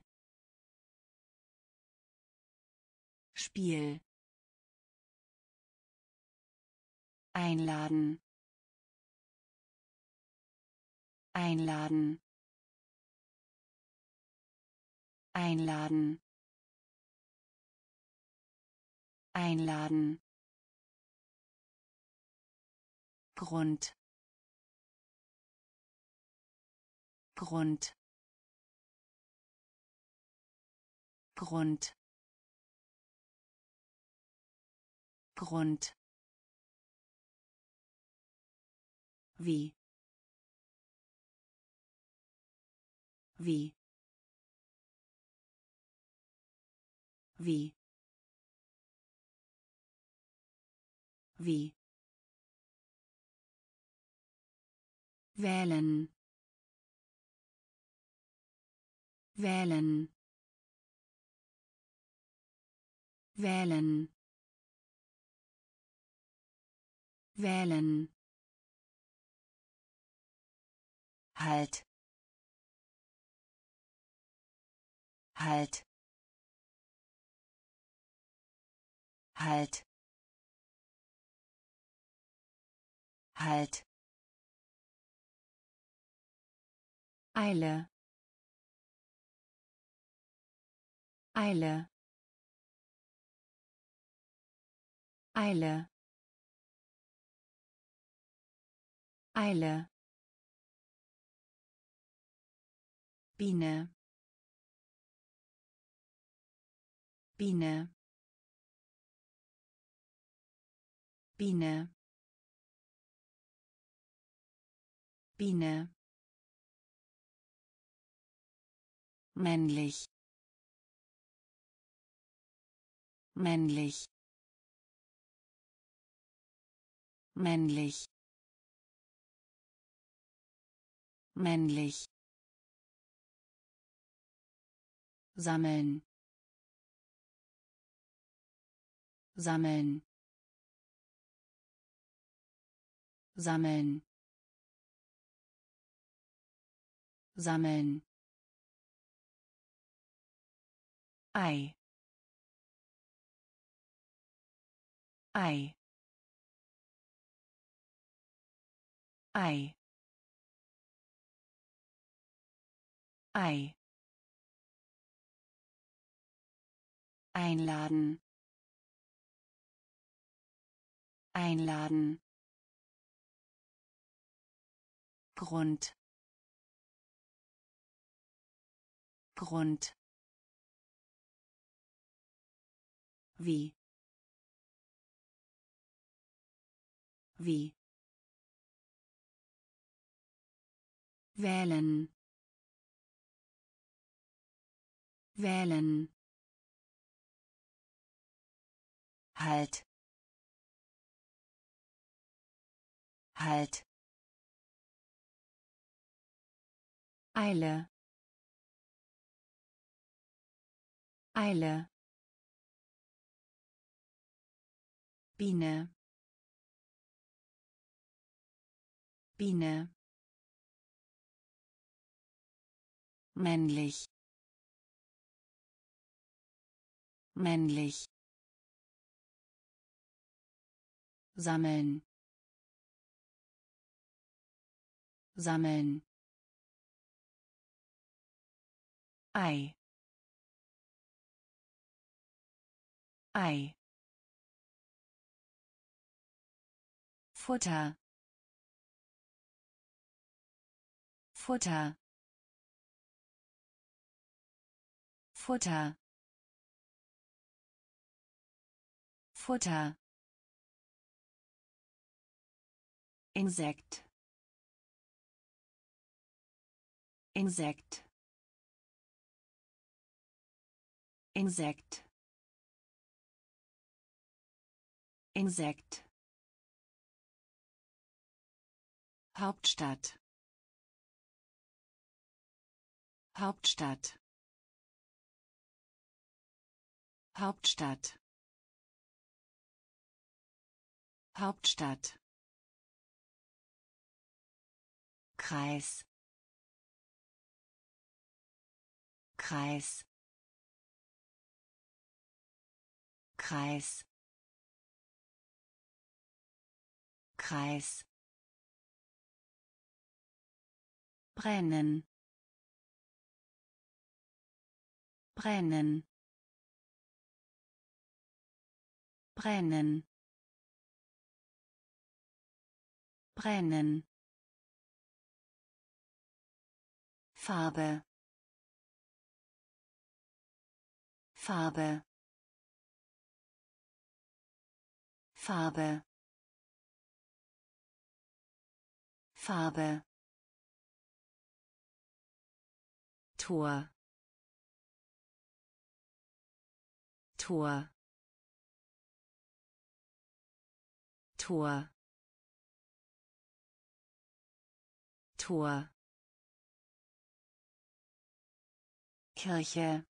Spiel, einladen, einladen, einladen, einladen, Grund, Grund, Grund, Grund, wie, wie, wie, wie, wählen, wählen, wählen, wählen, halt, halt, halt, halt, Eile, Eile, Eile, Eile, Biene, Biene, Biene, Biene, männlich, männlich, männlich, männlich, sammeln, sammeln, sammeln, sammeln, Ei, Ei, Ei, Ei, einladen, einladen, Grund, Grund, wie, wie, wählen, wählen, halt, halt, Eile, Eile, Biene, Biene, männlich, männlich, sammeln, sammeln, Ei, Ei, Futter, Futter, Futter, Futter, Insekt, Insekt, Insekt, Insekt, Hauptstadt, Hauptstadt, Hauptstadt, Hauptstadt, Kreis, Kreis, Kreis, Kreis, brennen, brennen, brennen, brennen, Farbe, Farbe, Farbe, Farbe, Tor, Tor, Tor, Tor, Kirche,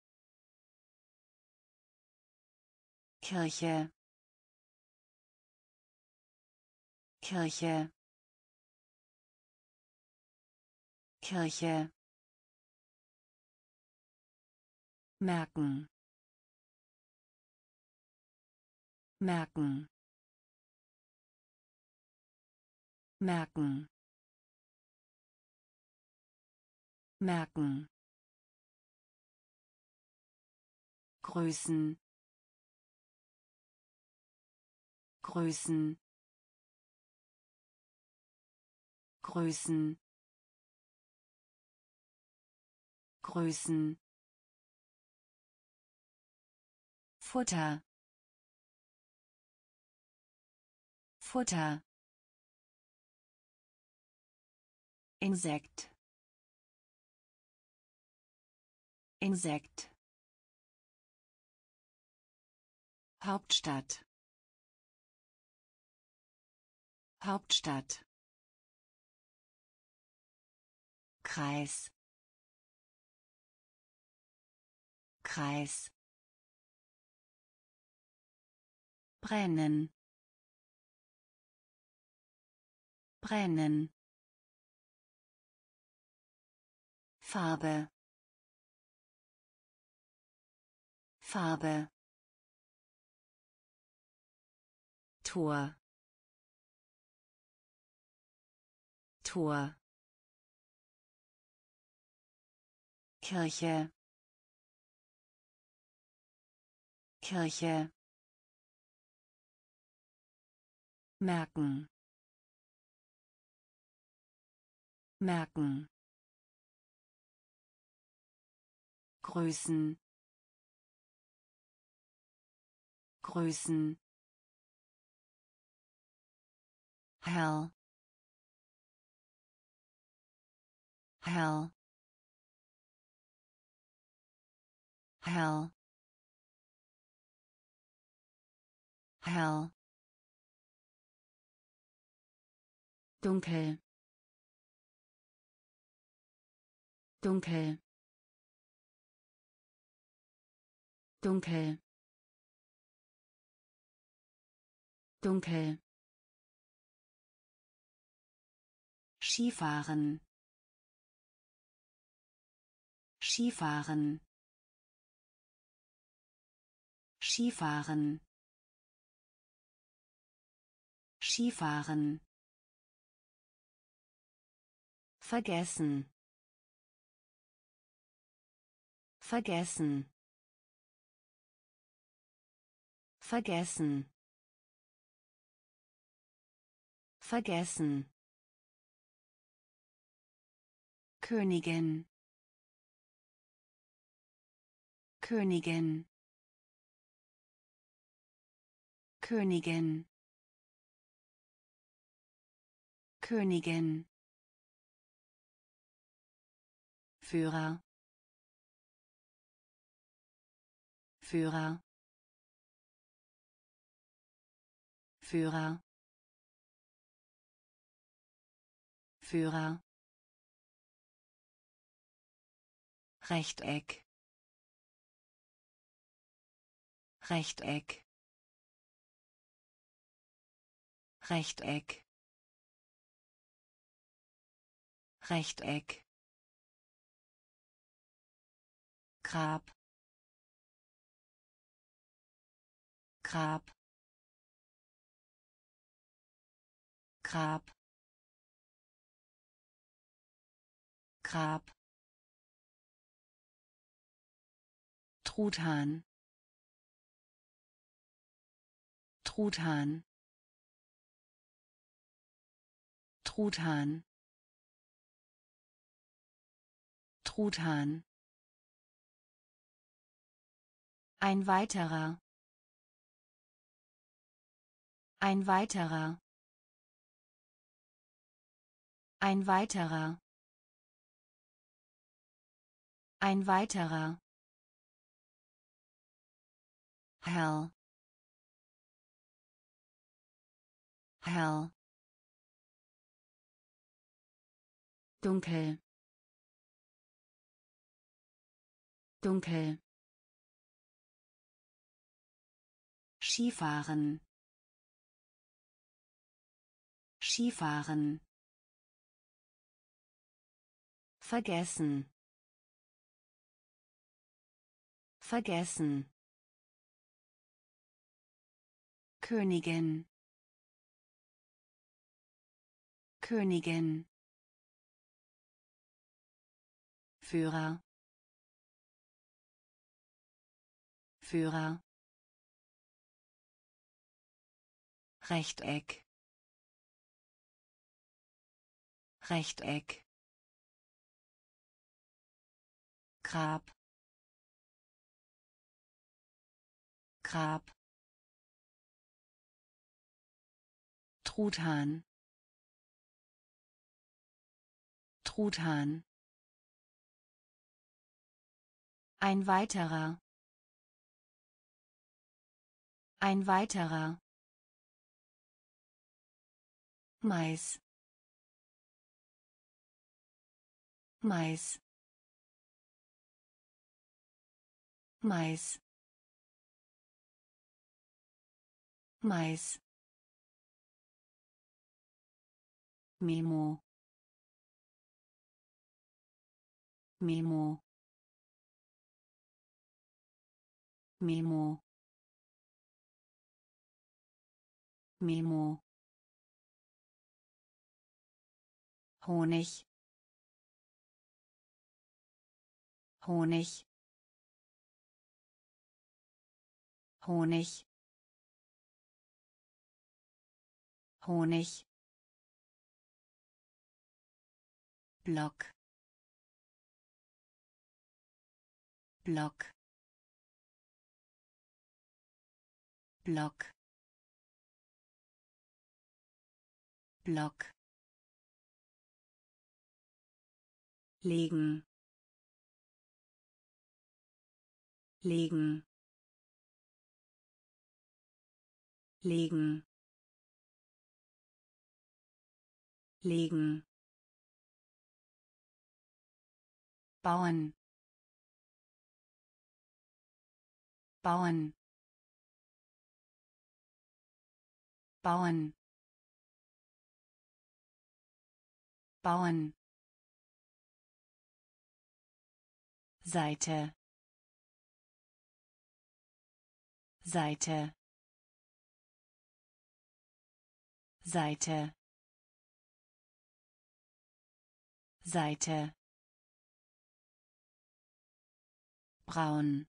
Kirche, Kirche, Kirche, merken, merken, merken, merken, Größen, Größen, Größen, Größen, Futter, Futter, Insekt, Insekt, Hauptstadt, Hauptstadt, Kreis, Kreis, brennen, brennen, Farbe, Farbe, Tor, Tor, Kirche, Kirche, merken, merken, Größen, Größen, hell, hell, hell, hell, dunkel, dunkel, dunkel, dunkel, Skifahren, Skifahren, Skifahren, Skifahren, vergessen, vergessen, vergessen, vergessen, Königin, Königin, Königin, Königin, Führer, Führer, Führer, Führer, Rechteck, Rechteck, Rechteck, Rechteck, Grab, Grab, Grab, Grab, Truthahn, Truthahn, Truthahn, Truthahn, ein weiterer, ein weiterer, ein weiterer, ein weiterer, hell, hell, dunkel, dunkel, Skifahren, Skifahren, vergessen, vergessen, Königin, Königin, Führer, Führer, Rechteck, Rechteck, Grab, Grab, Truthahn, Truthahn, ein weiterer, ein weiterer, Mais, Mais, Mais, Mais, Memo, Memo, Memo, Memo, Honig, Honig, Honig, Honig, Block, Block, Block, Block, legen, legen, legen, legen, bauen, bauen, bauen, bauen, Seite, Seite, Seite, Seite, braun,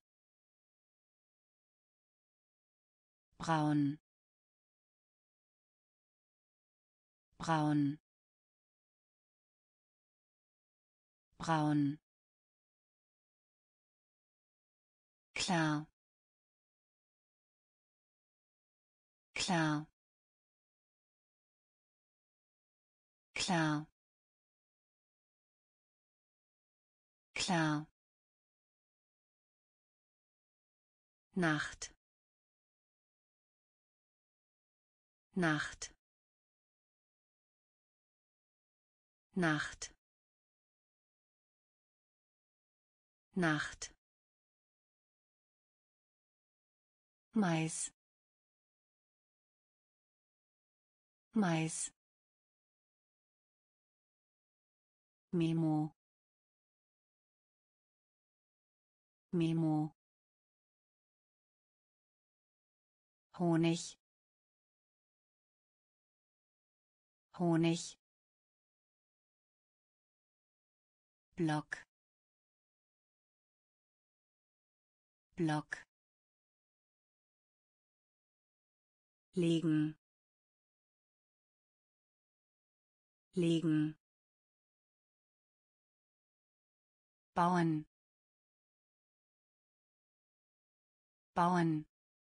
braun, braun, braun, klar, klar, klar, klar, Nacht, Nacht, Nacht, Nacht, Mais, Mais, Memo, Memo, Honig, Honig, Block, Block, legen, legen, bauen, bauen,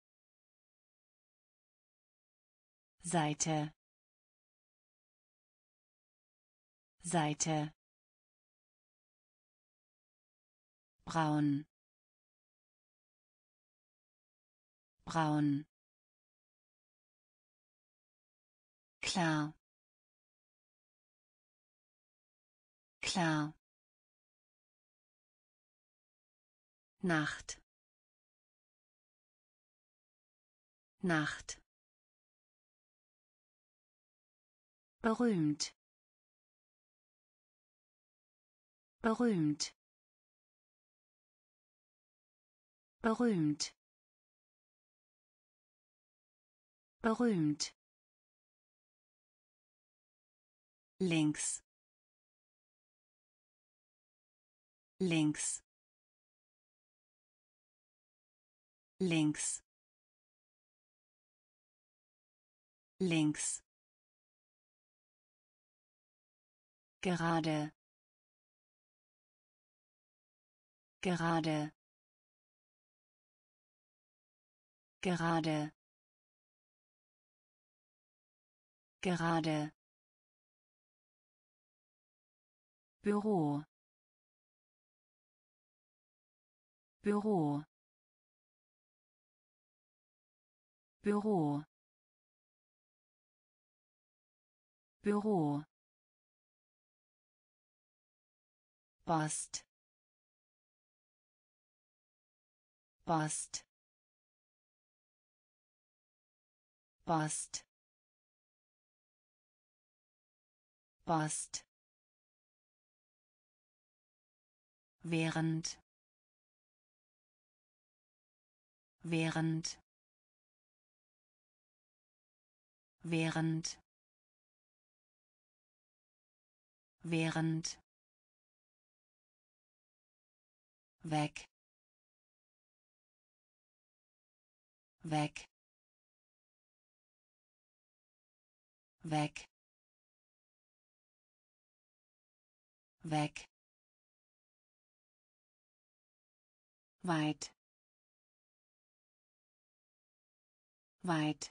Seite, Seite, braun, braun, klar, klar, Nacht, Nacht, berühmt, berühmt, berühmt, berühmt, links, links, links, links, gerade, gerade, gerade, gerade, Büro, Büro, Büro, Büro, Post, Post, Post, Post, während, während, während, während, weg, weg, weg, weg, weit, weit,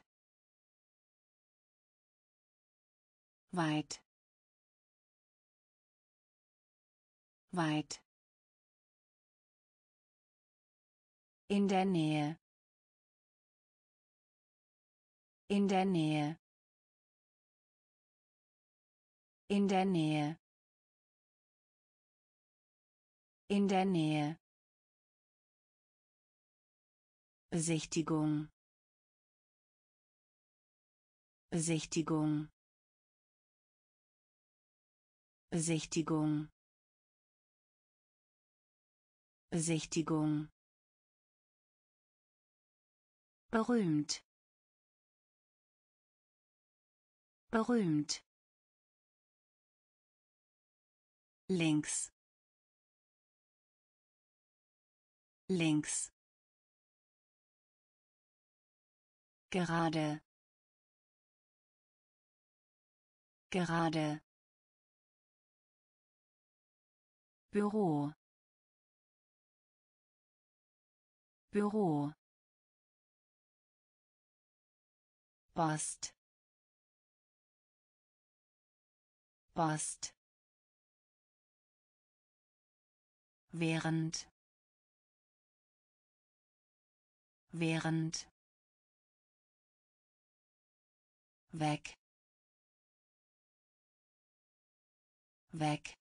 weit, weit, in der Nähe, in der Nähe, in der Nähe, in der Nähe, Besichtigung, Besichtigung, Besichtigung, Besichtigung, berühmt, berühmt, links, links, gerade, Gerade. Büro. Büro. Post. Post. Während. Während. Weg. Weg.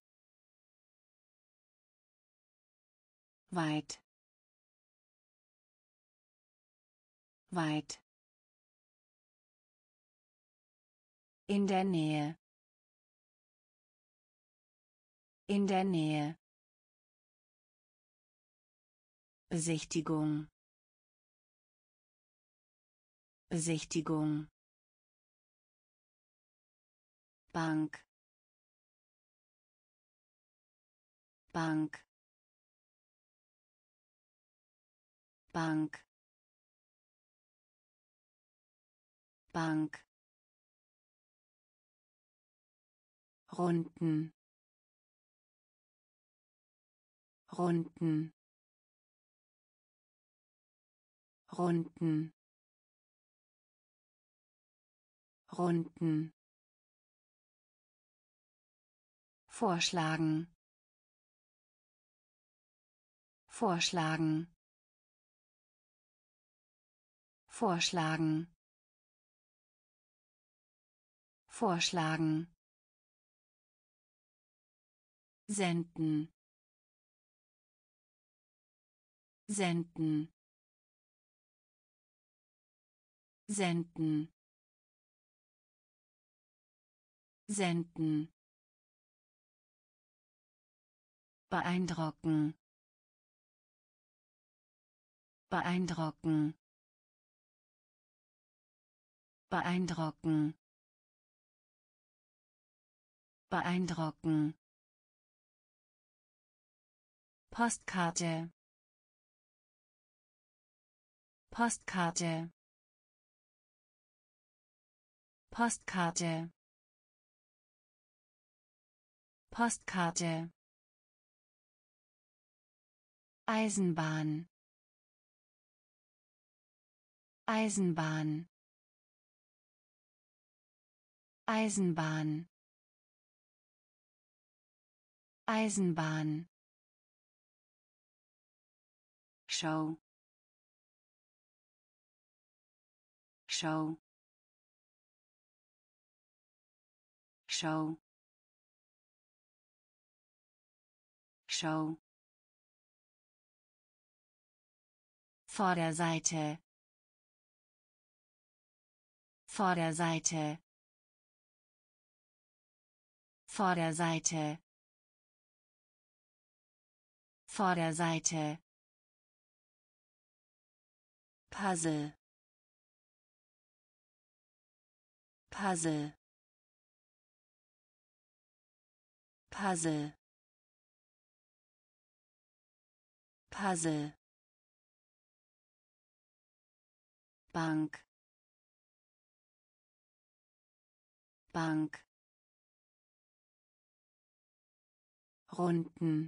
Weit. Weit. In der Nähe. In der Nähe. Besichtigung. Besichtigung. Bank. Bank. Bank. Bank. Runden. Runden. Runden. Runden. Vorschlagen. Vorschlagen. Vorschlagen. Vorschlagen. Senden. Senden. Senden. Senden. Beeindrucken. Beeindrucken. Beeindrucken. Beeindrucken. Postkarte. Postkarte. Postkarte. Postkarte. Eisenbahn. Eisenbahn. Eisenbahn. Eisenbahn. Show. Show. Show. Show. Vorderseite. Vorderseite. Vorderseite. Vorderseite. Puzzle. Puzzle. Puzzle. Puzzle. Bank. Bank. Runden.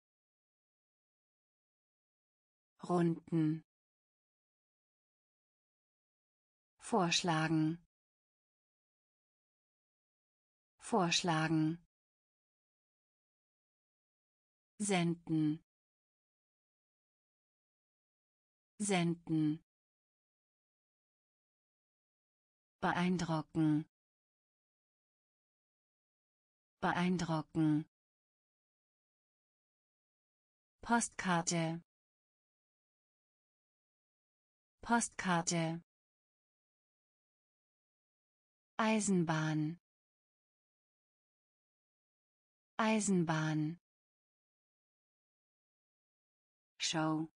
Runden. Vorschlagen. Vorschlagen. Senden. Senden. Beeindrucken. Beeindrucken. Postkarte. Postkarte. Eisenbahn. Eisenbahn. Show.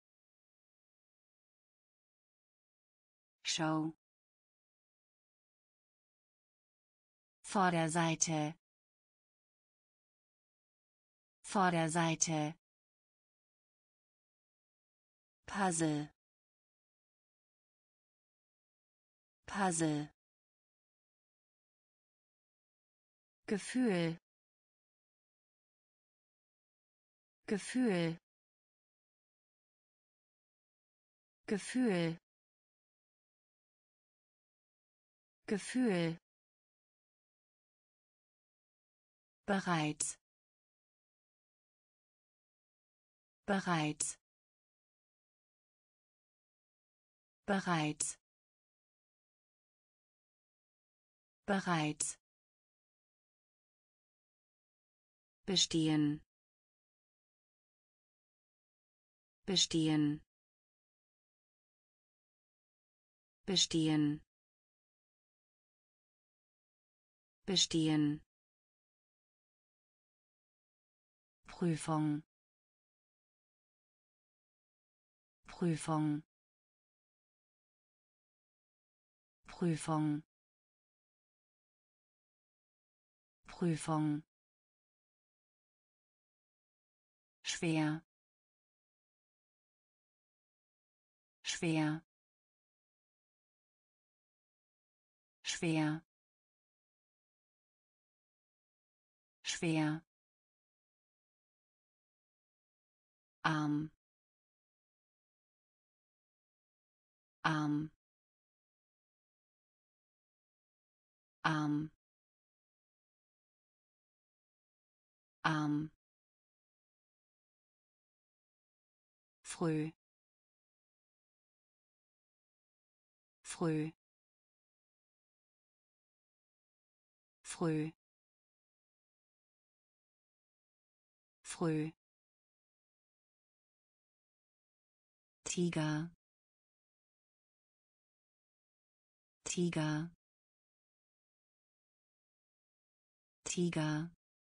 Show. Vorderseite. Vorderseite. Puzzle. Puzzle. Gefühl Gefühl Gefühl Gefühl bereits bereits bereits bereits bestehen bestehen bestehen bestehen Prüfung Prüfung Prüfung Prüfung schwer schwer schwer schwer arm arm arm arm früh früh früh früh Tiger Tiger Tiger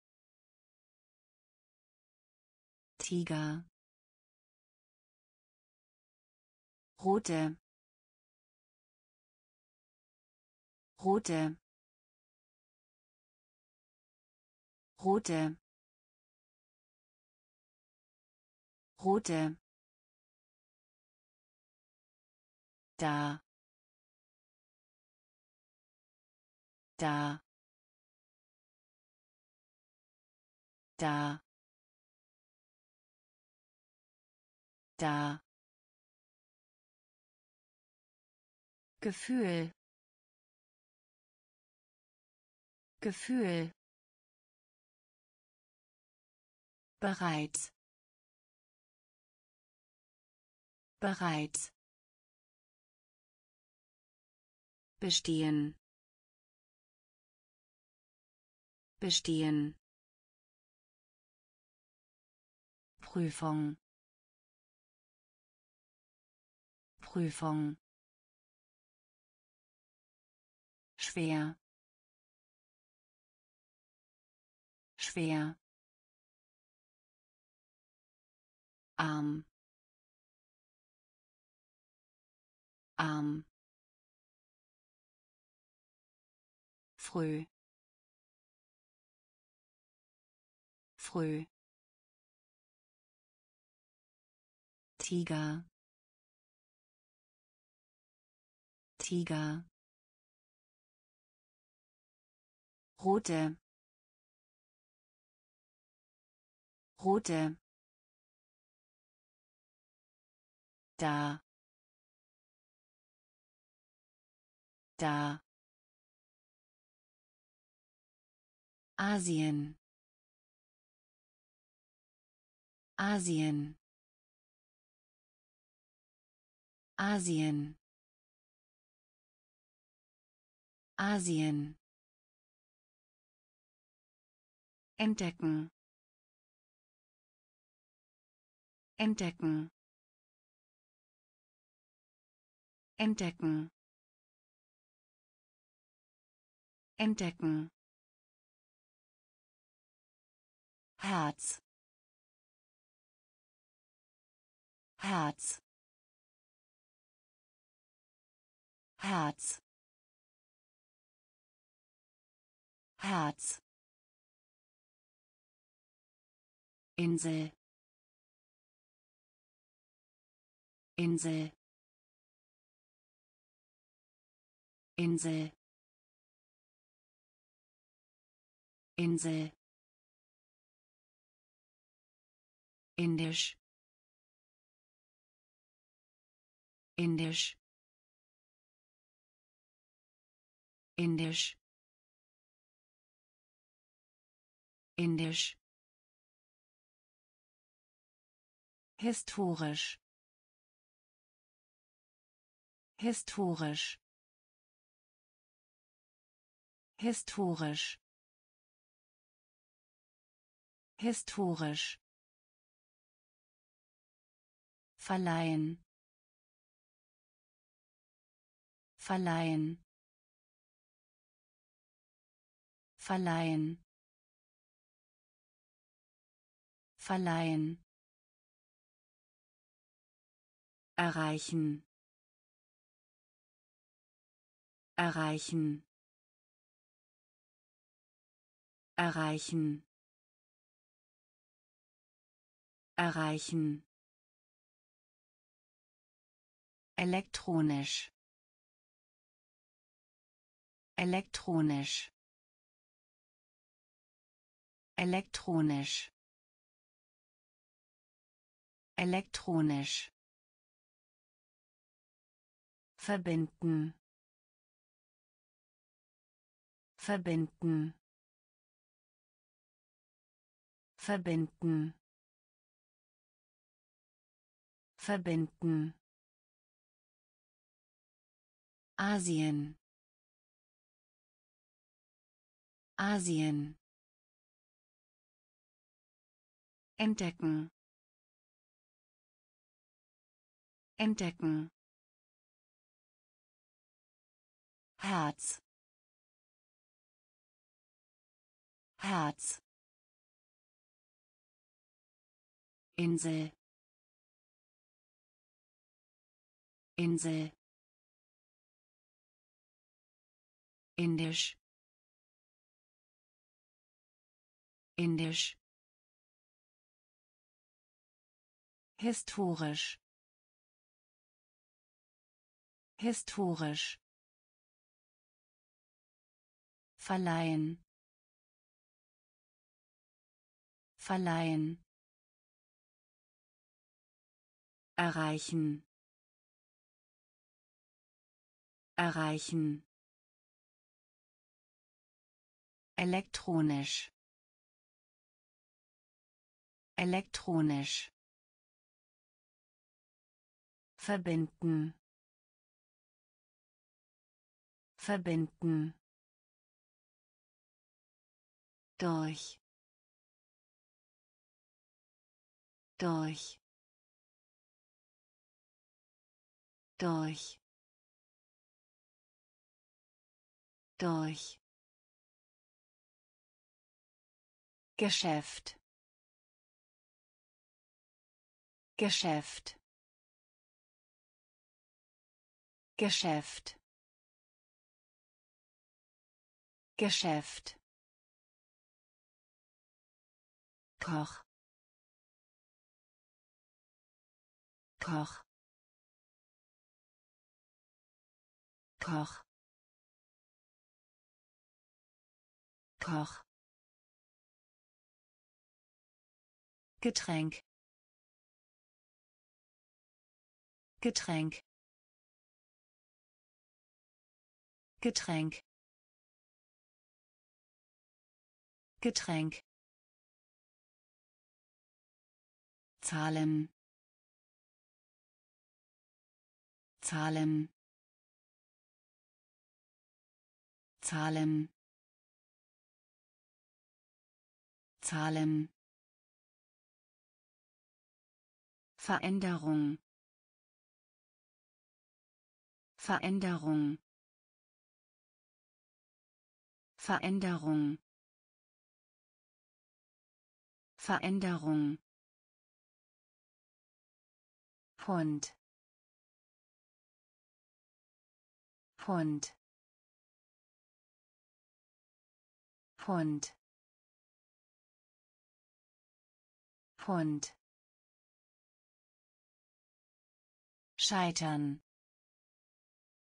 Tiger rote rote rote rote da da da da Gefühl Gefühl bereits bereits bestehen bestehen Prüfung Prüfung schwer schwer arm arm früh früh Tiger Tiger rote rote da da Asien Asien Asien Asien entdecken entdecken entdecken entdecken Herz Herz Herz Herz Insel Insel Insel Insel, Indisch, Indisch, Indisch, Indisch, historisch, historisch, historisch, historisch, verleihen, verleihen, verleihen, verleihen, erreichen, erreichen, erreichen, erreichen, elektronisch, elektronisch, elektronisch, elektronisch, verbinden, verbinden, verbinden, verbinden, Asien, Asien, entdecken, entdecken, Herz, Herz, Insel, Insel, Indisch, Indisch, historisch, historisch, verleihen, verleihen, erreichen, erreichen, elektronisch, elektronisch, verbinden, verbinden, durch, durch, durch, durch, Geschäft, Geschäft, Geschäft, Geschäft, Koch, Koch, Koch, Koch, Getränk, Getränk, Getränk, Getränk, Zahlen, Zahlen, Zahlen, Zahlen, Veränderung, Veränderung, Veränderung, Veränderung, Pfund, Pfund, Pfund, Pfund, Scheitern,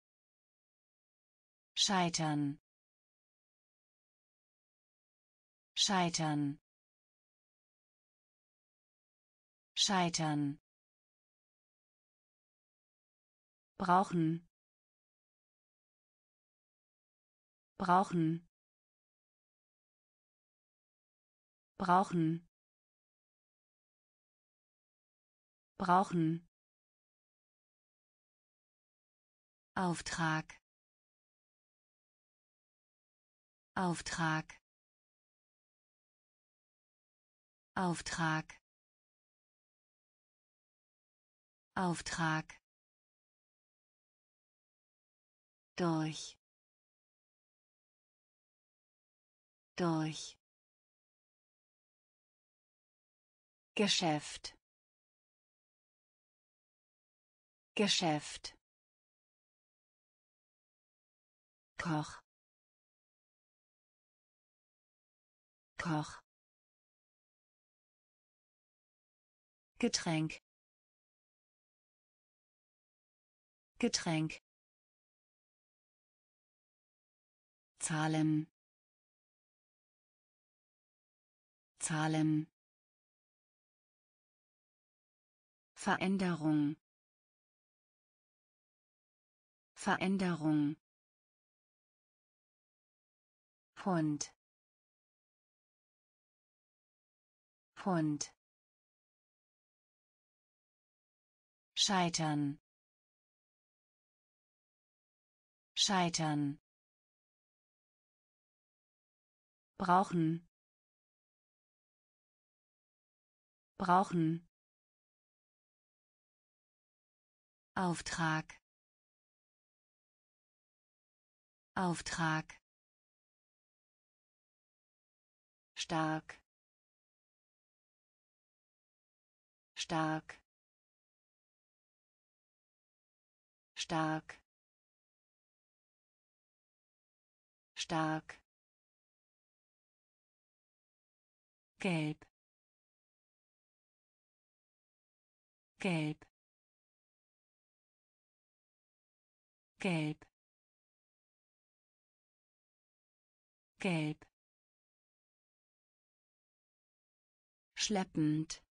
Scheitern, Scheitern. Scheitern. Brauchen. Brauchen. Brauchen. Brauchen. Auftrag. Auftrag. Auftrag. Auftrag. Durch. Durch. Geschäft. Geschäft. Koch. Koch. Getränk. Getränk. Zahlen. Zahlen. Veränderung. Veränderung. Hund. Hund. Scheitern. Scheitern. Brauchen. Brauchen. Auftrag. Auftrag. Stark. Stark. Stark. Stark. Gelb. Gelb. Gelb. Gelb. Schleppend.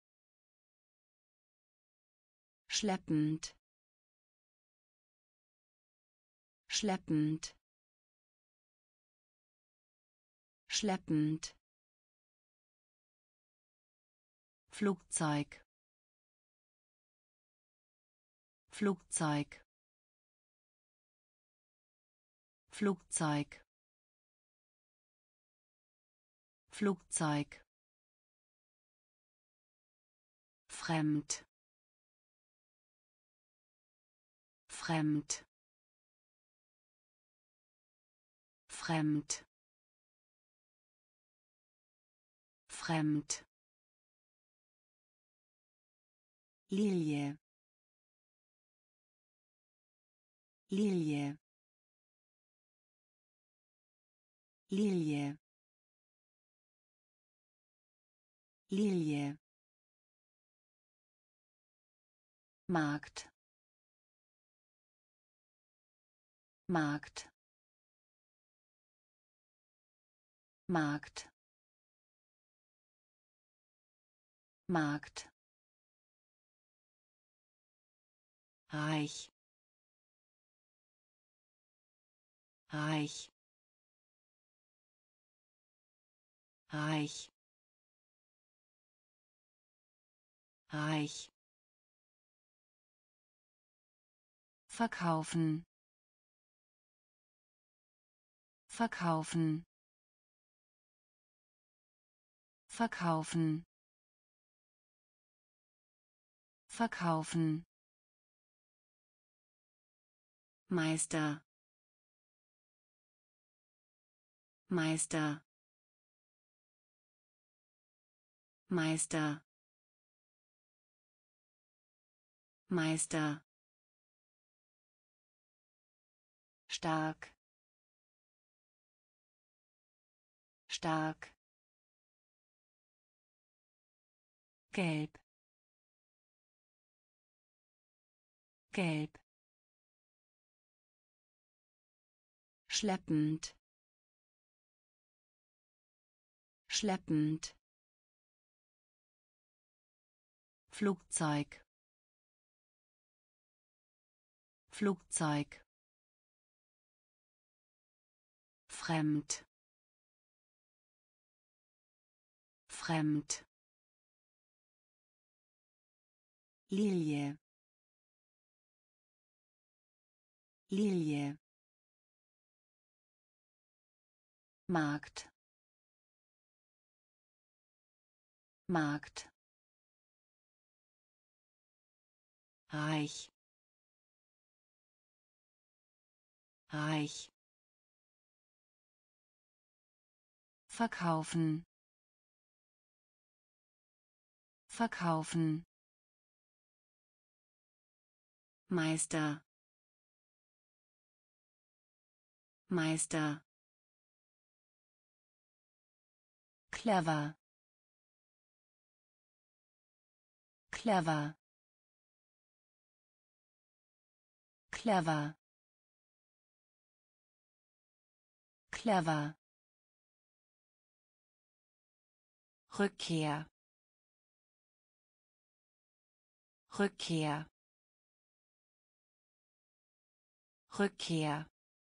Schleppend. Schleppend. Schleppend. Flugzeug. Flugzeug. Flugzeug. Flugzeug. Fremd. Fremd. Fremd. Fremd. Lilie. Lilie. Lilie. Lilie. Markt. Markt. Markt. Markt. Reich. Reich. Reich. Reich. Verkaufen. Verkaufen. Verkaufen. Verkaufen. Meister. Meister. Meister. Meister. Stark. Stark. Gelb. Gelb. Schleppend. schleppend Flugzeug Flugzeug fremd fremd Lilie Lilie Markt Markt reich reich verkaufen verkaufen Meister Meister clever clever clever clever Rückkehr Rückkehr Rückkehr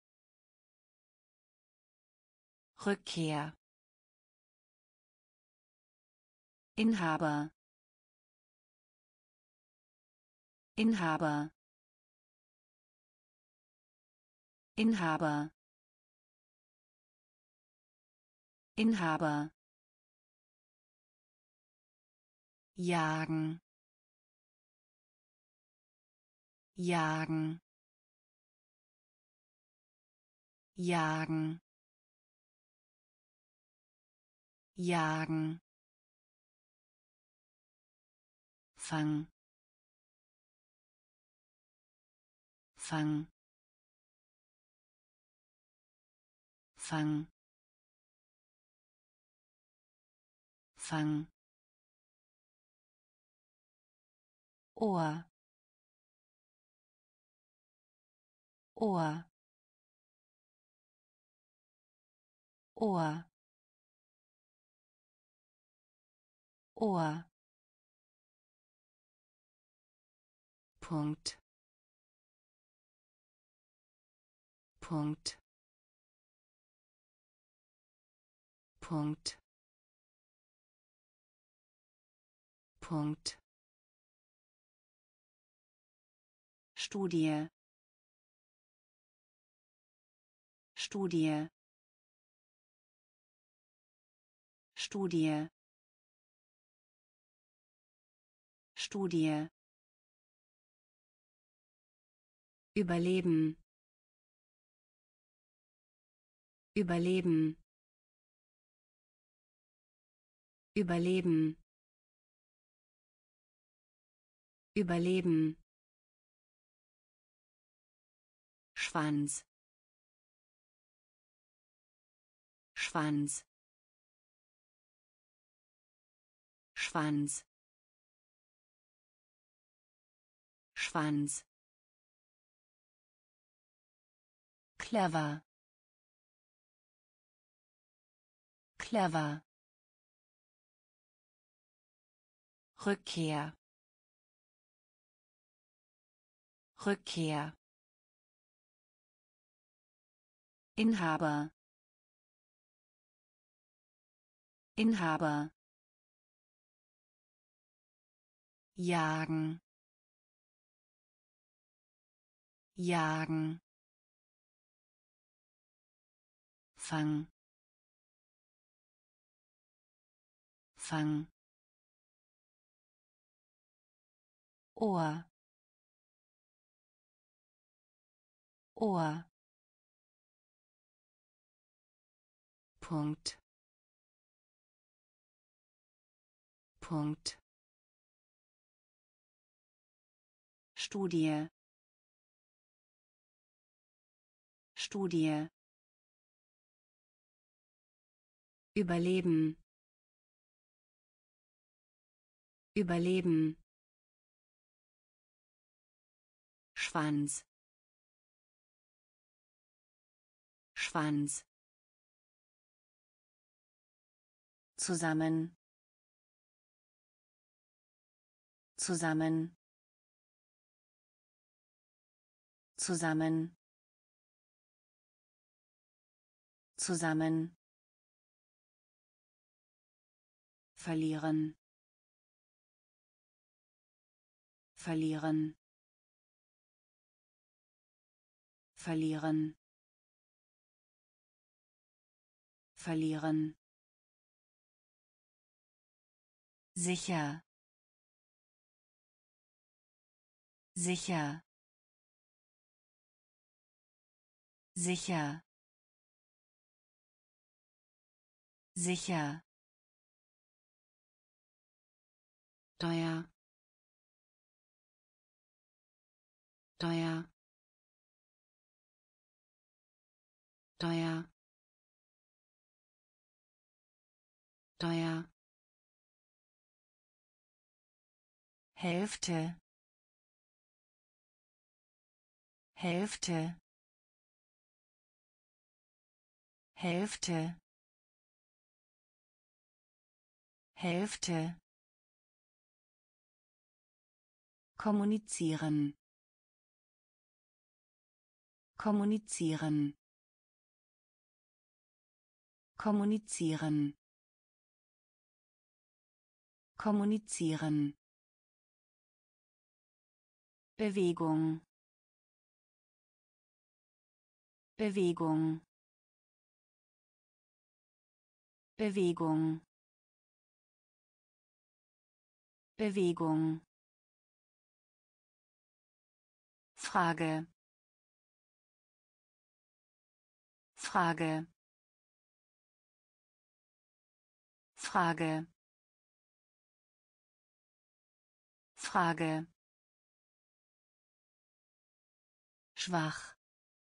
Rückkehr Inhaber Inhaber Inhaber Inhaber jagen jagen jagen jagen Fang Fang Fang Fang Ohr Ohr Ohr Ohr Punkt Punkt Punkt Punkt Studie Studie Studie Studie Überleben Überleben Überleben Überleben Schwanz Schwanz Schwanz Schwanz clever clever Rückkehr Rückkehr Inhaber Inhaber jagen jagen Fang Fang Ohr Ohr Punkt Punkt Studie Studie Überleben Überleben Schwanz Schwanz zusammen zusammen zusammen zusammen verlieren verlieren verlieren verlieren sicher sicher sicher sicher teuer teuer teuer teuer Hälfte Hälfte Hälfte Hälfte kommunizieren kommunizieren kommunizieren kommunizieren Bewegung Bewegung Bewegung Bewegung Frage Frage Frage Frage schwach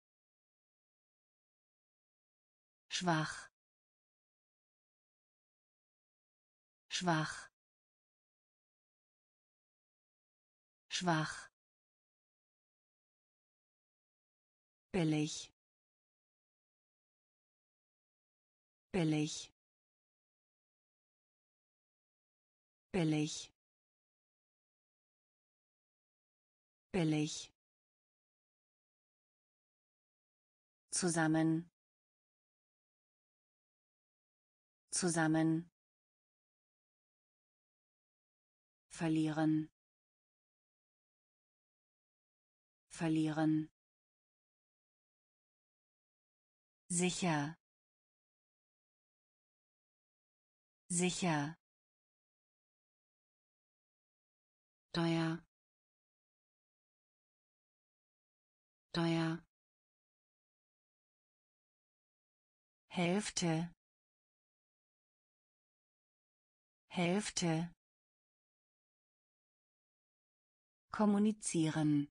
schwach schwach schwach billig billig billig billig zusammen zusammen verlieren verlieren sicher sicher teuer teuer Hälfte Hälfte kommunizieren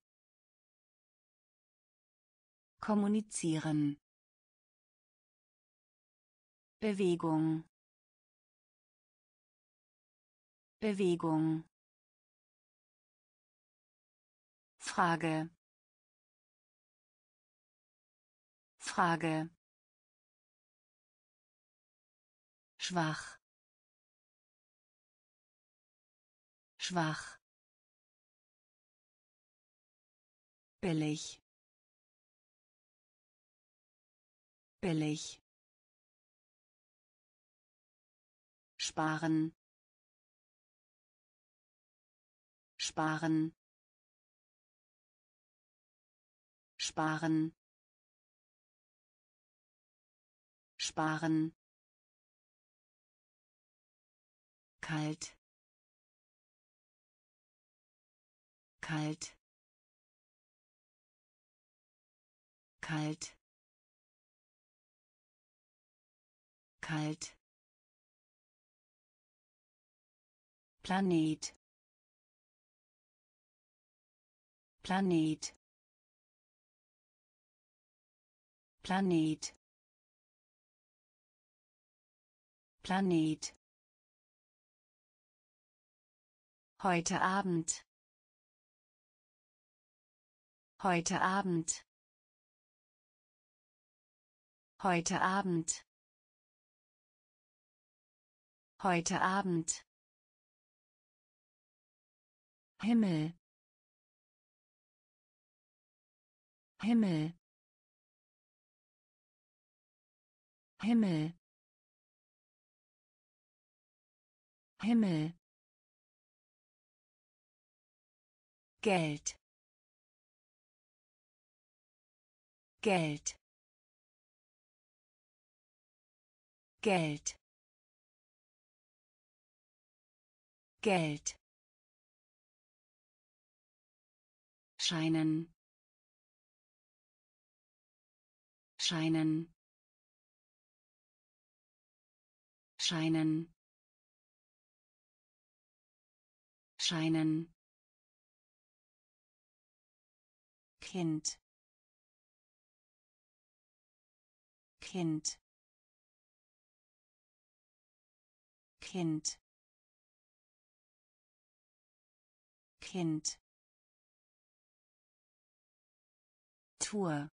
kommunizieren Bewegung Bewegung Frage Frage schwach schwach billig billig sparen sparen sparen sparen kalt kalt kalt kalt Planet Planet Planet Planet heute Abend heute Abend heute Abend Heute Abend. Himmel. Himmel. Himmel. Himmel. Geld. Geld. Geld. Geld. Scheinen. Scheinen. Scheinen. Scheinen. Kind. Kind. Kind. Kind. Tour.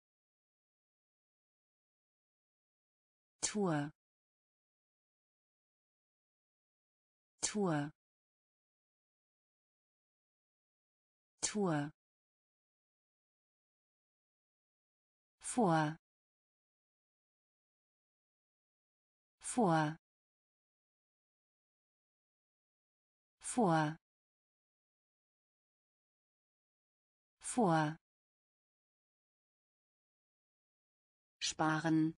Tour. Tour. Tour. Vor. Vor. Vor. Vor. Sparen.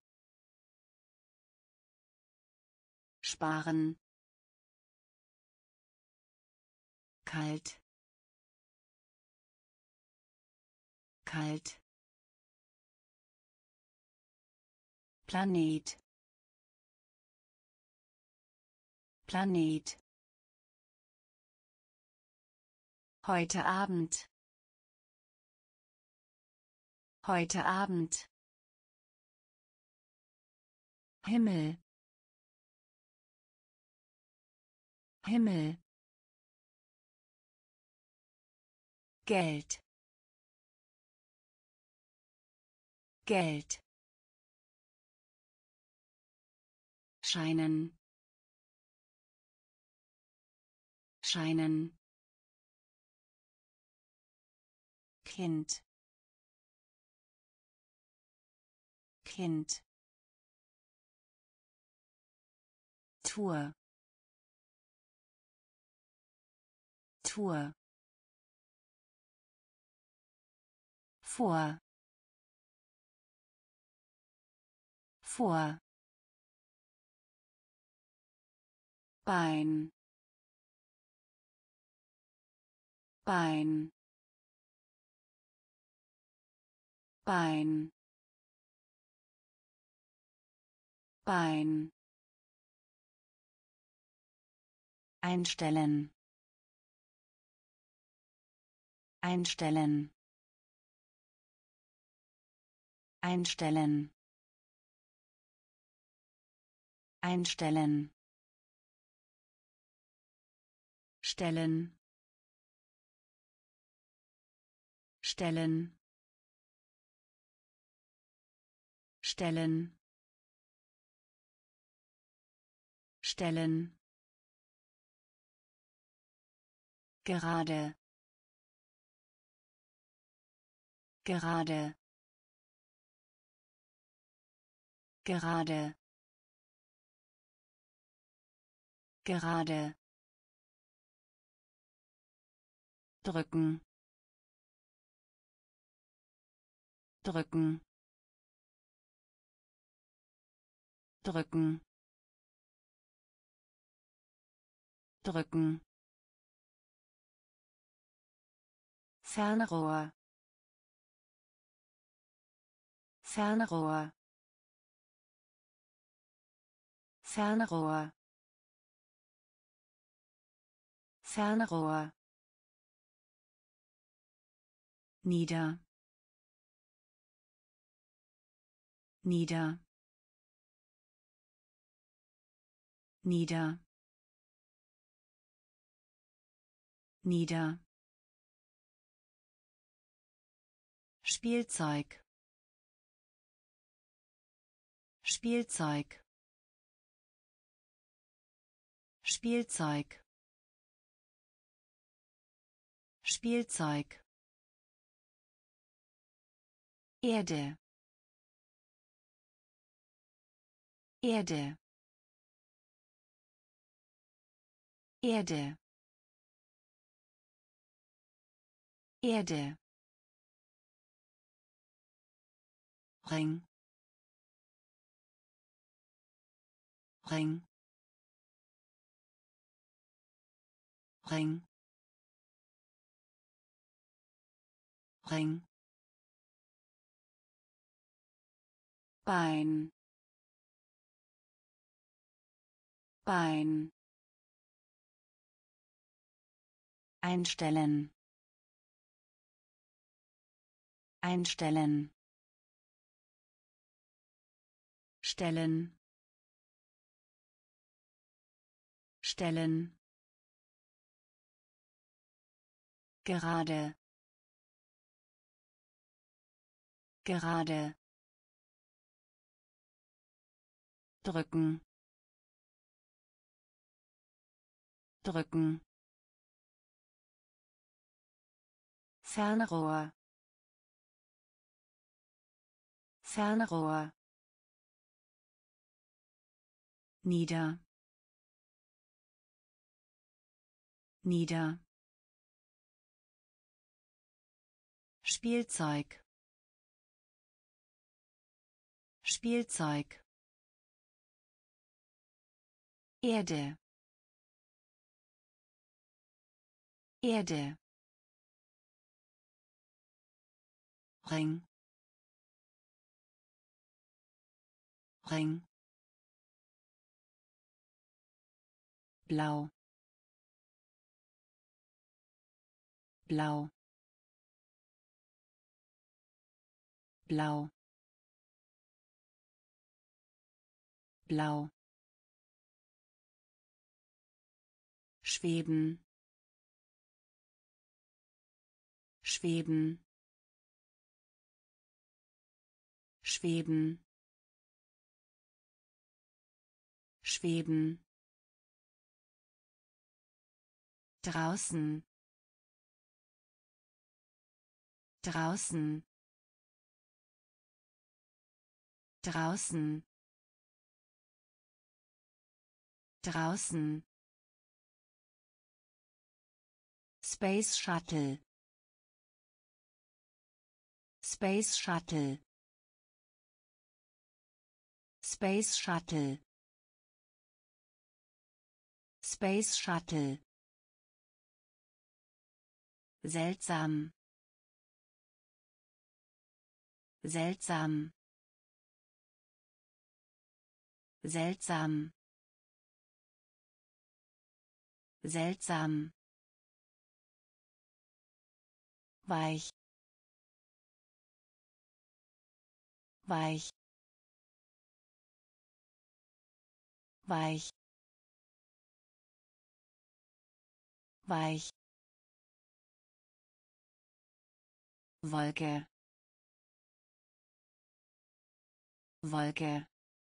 Sparen. Kalt. Kalt. Planet. Planet. Heute Abend. Heute Abend. Himmel. Himmel. Geld. Geld. Scheinen. Scheinen. Kind. Kind. Tour. Tour. Vor. Vor. Bein. Bein. Bein. Bein. Einstellen. Einstellen. Einstellen. Einstellen. Stellen. Stellen. Stellen. Stellen. Gerade. Gerade. Gerade. Gerade. Drücken. Drücken. Drücken. Drücken. Fernrohr. Fernrohr. Fernrohr. Fernrohr. Nieder. Nieder. Nieder. Nieder. Spielzeug. Spielzeug. Spielzeug Spielzeug Erde Erde Erde Erde Ring Ring Ring Ring Bein Bein einstellen einstellen stellen stellen gerade gerade drücken drücken Fernrohr Fernrohr nieder nieder Spielzeug Spielzeug Erde Erde Ring Ring blau blau blau blau schweben schweben schweben schweben draußen draußen draußen draußen Space Shuttle Space Shuttle Space Shuttle Space Shuttle seltsam seltsam seltsam seltsam weich weich weich weich Wolke Wolke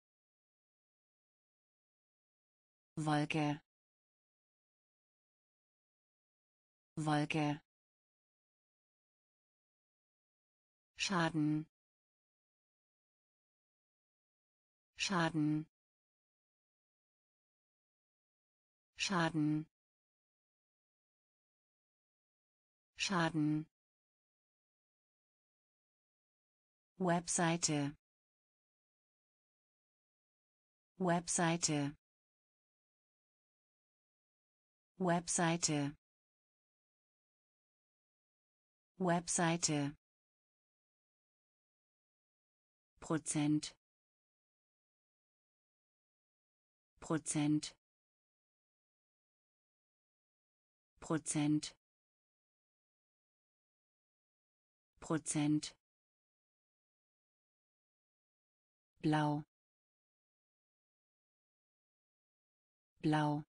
Wolke Wolke Schaden Schaden Schaden Schaden Webseite Webseite Webseite Webseite Prozent Prozent Prozent Prozent blau blau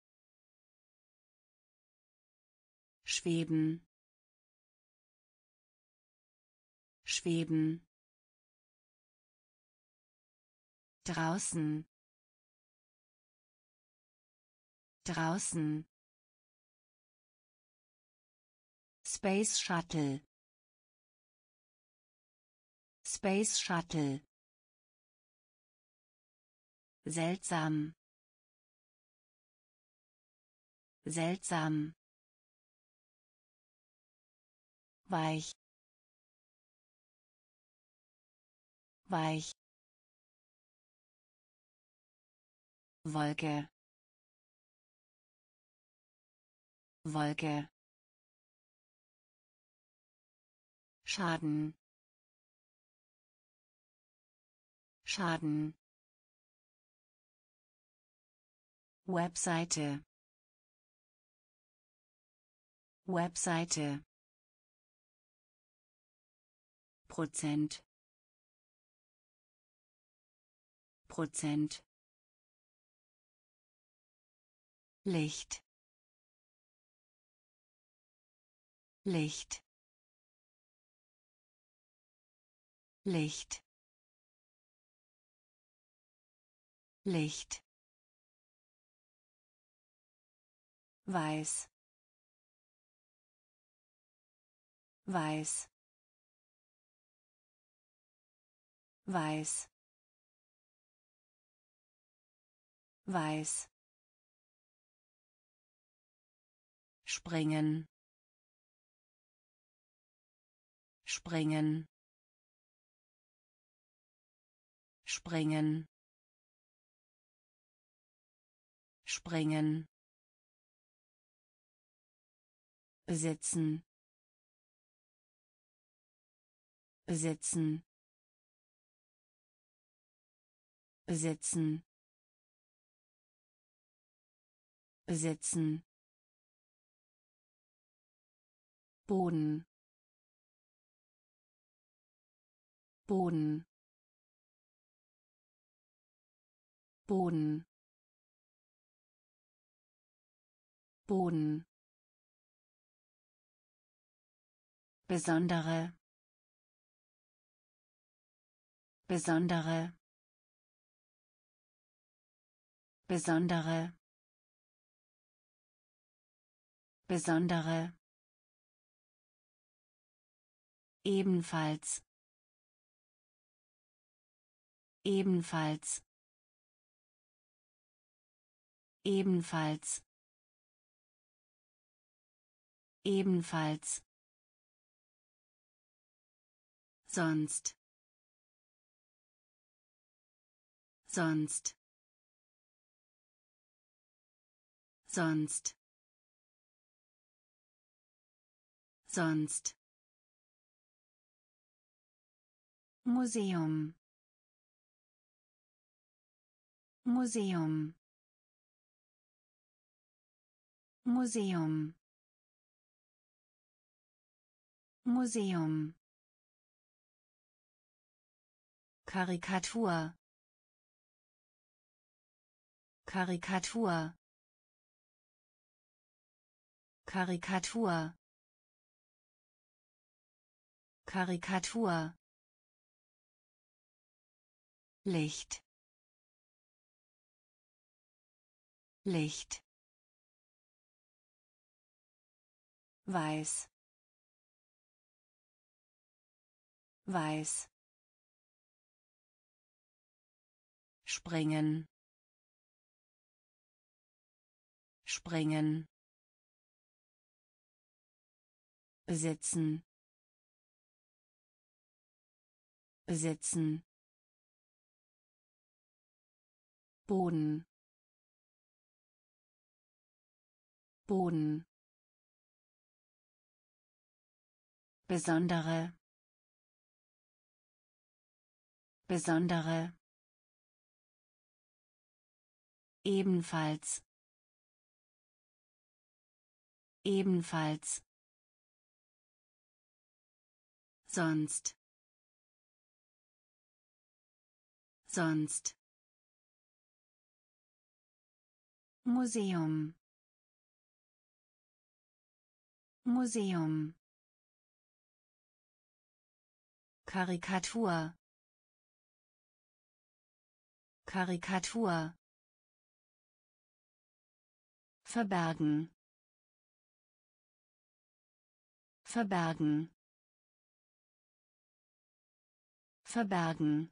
schweben schweben draußen draußen Space Shuttle Space Shuttle seltsam seltsam weich weich Wolke Wolke Schaden Schaden Webseite Webseite Prozent Prozent Licht Licht Licht Licht weiß weiß weiß weiß springen springen springen springen besitzen besitzen besitzen besitzen Boden Boden Boden Boden besondere besondere besondere besondere ebenfalls ebenfalls ebenfalls ebenfalls sonst sonst sonst sonst Museum Museum Museum Museum Karikatur Karikatur Karikatur Karikatur Licht Licht weiß weiß springen springen besitzen besitzen Boden Boden besondere besondere ebenfalls ebenfalls sonst sonst Museum Museum Karikatur Karikatur verbergen, verbergen, verbergen,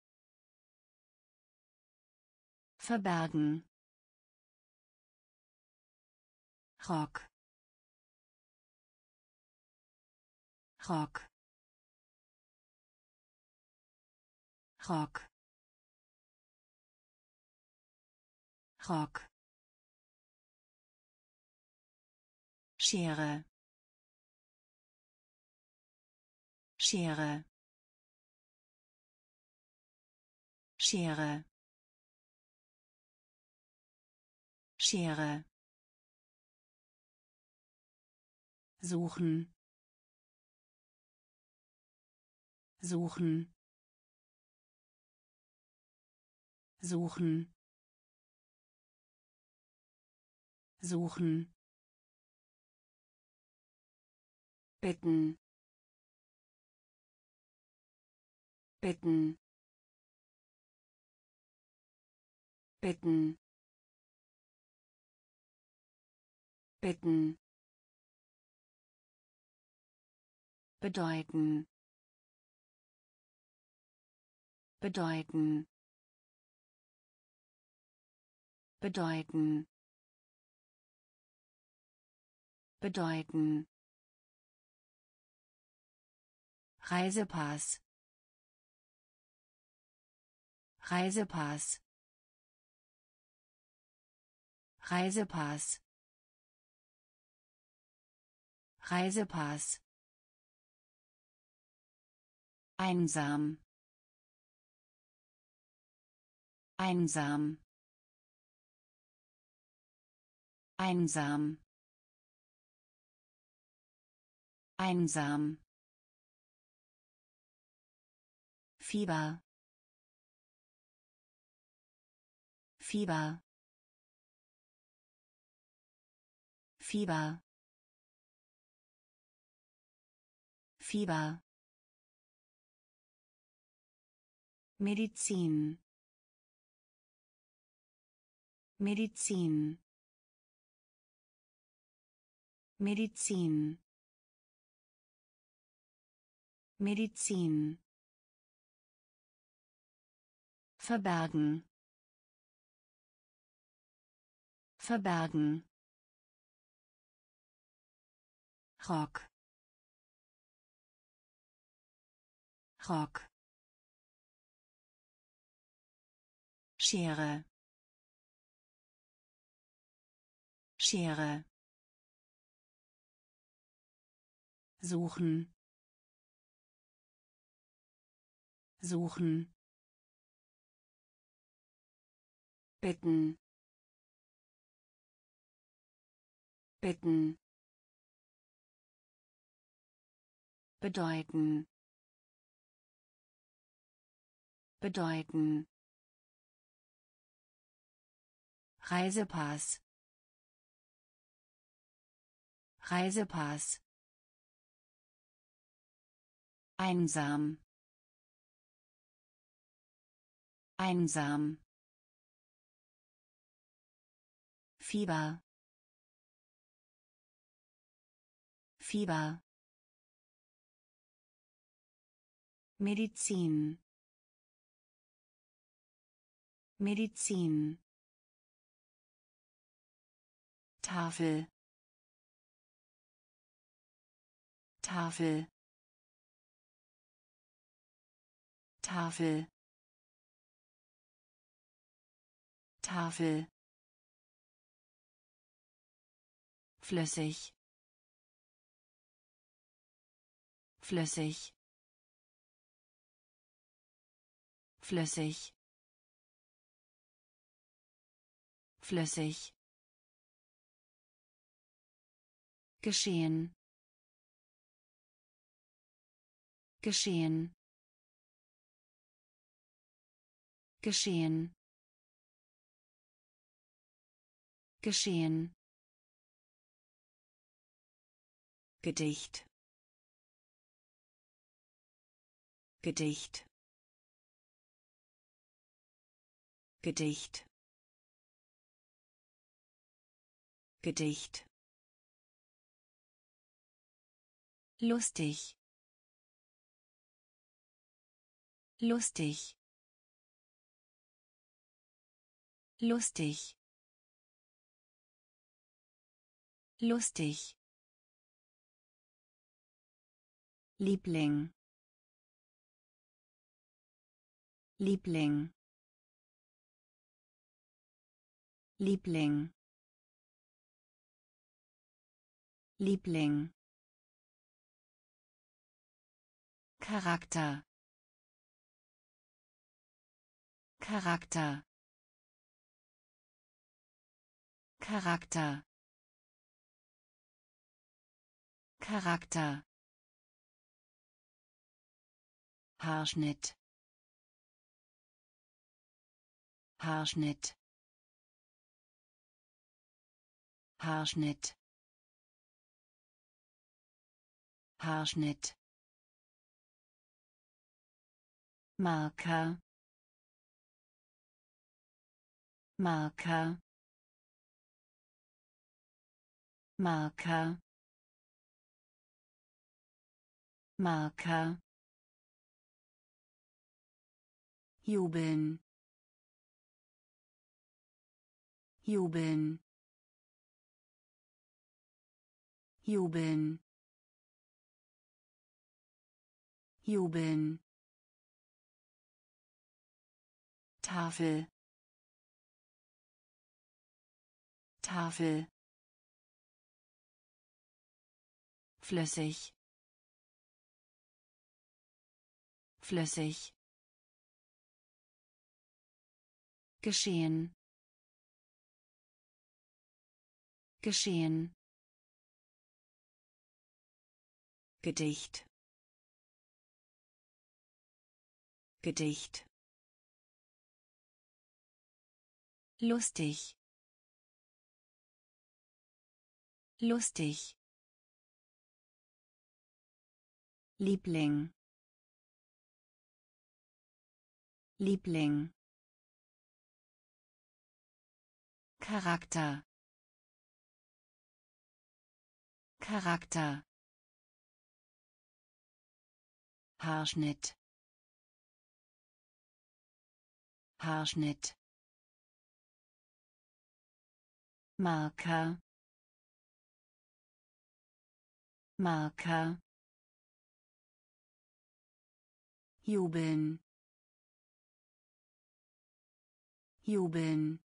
verbergen, Rock, Rock, Rock, Rock, Schere, Schere, Schere, Schere, suchen, suchen, suchen, suchen, bitten, bitten, bitten, bitten, bedeuten, bedeuten, bedeuten, bedeuten, Reisepass, Reisepass, Reisepass, Reisepass, einsam, einsam, einsam, einsam, Fieber, Fieber, Fieber, Fieber, Medizin, Medizin, Medizin, Medizin, verbergen, verbergen, Rock, Rock, Schere, Schere, suchen, suchen, bitten, bitten, bedeuten, bedeuten, Reisepass, Reisepass, einsam, einsam, Fieber, Fieber, Medizin, Medizin, Tafel, Tafel, Tafel, Tafel, flüssig, flüssig, flüssig, flüssig, geschehen, geschehen, geschehen, geschehen, Gedicht, Gedicht, Gedicht, Gedicht. Lustig. Lustig. Lustig. Lustig. Liebling. Liebling. Liebling. Liebling. Charakter. Charakter. Charakter. Charakter. Haarschnitt. Haarschnitt. Haarschnitt. Haarschnitt. Marker. Marker. Marker. Marker. Jubeln. Jubeln. Jubeln. Jubeln. Tafel. Tafel. Flüssig. Flüssig. Geschehen. Geschehen. Gedicht. Gedicht. Lustig. Lustig. Liebling. Liebling. Charakter. Charakter. Haarschnitt. Haarschnitt. Marker. Marker. Jubeln. Jubeln.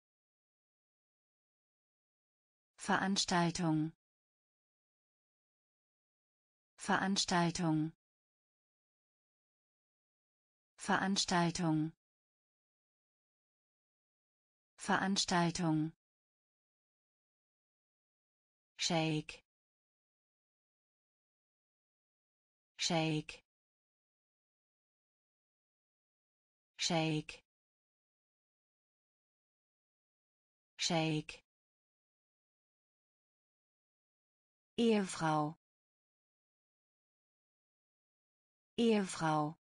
Veranstaltung. Veranstaltung. Veranstaltung. Veranstaltung. Shake. Shake. Shake. Shake. Ehefrau. Ehefrau.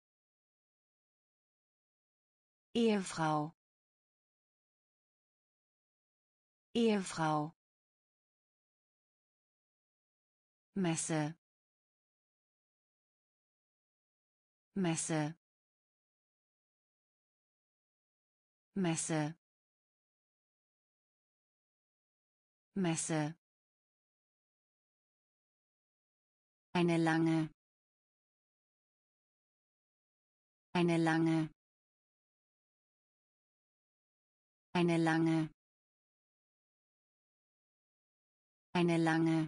Ehefrau. Ehefrau. Messe. Messe. Messe. Messe. Eine lange. Eine lange. Eine lange. Eine lange.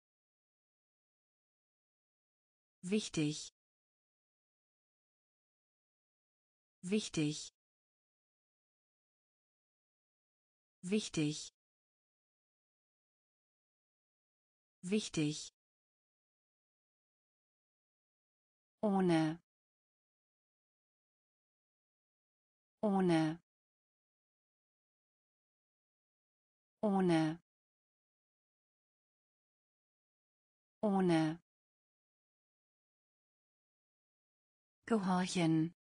Wichtig. Wichtig. Wichtig. Wichtig. Ohne. Ohne. Ohne. Ohne. Gehorchen.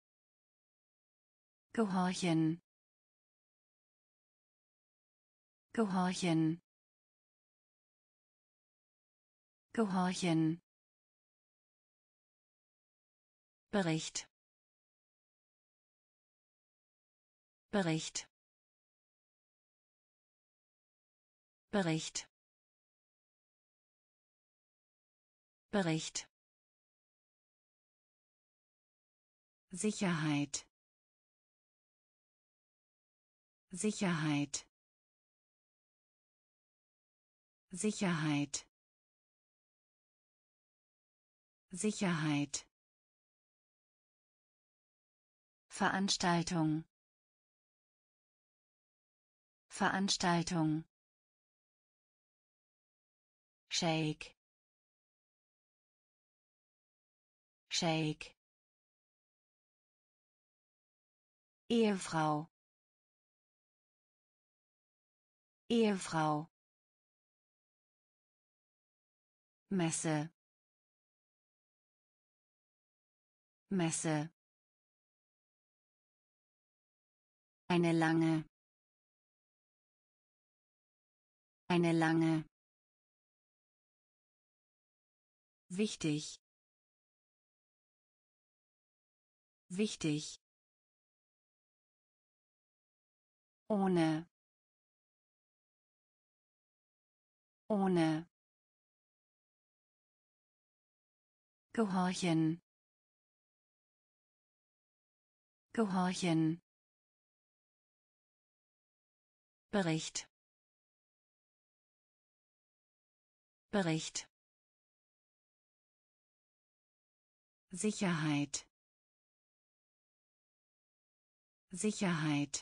Gehorchen. gehorchen gehorchen Bericht Bericht Bericht Bericht Sicherheit Sicherheit Sicherheit Sicherheit Veranstaltung Veranstaltung Shake Shake Ehefrau Ehefrau Messe Messe eine lange eine lange wichtig wichtig ohne ohne gehorchen gehorchen Bericht Bericht Sicherheit Sicherheit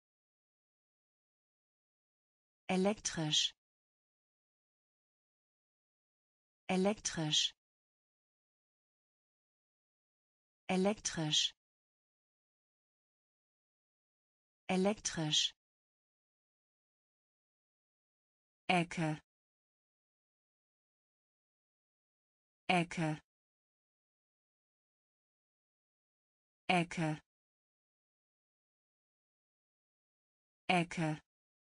elektrisch elektrisch elektrisch elektrisch Ecke Ecke Ecke Ecke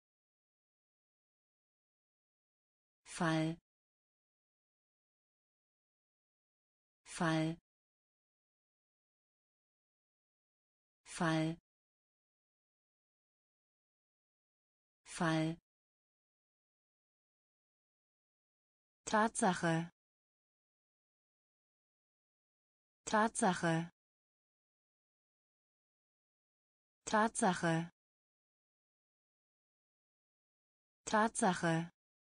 Fall Fall Fall Fall Tatsache Tatsache Tatsache Tatsache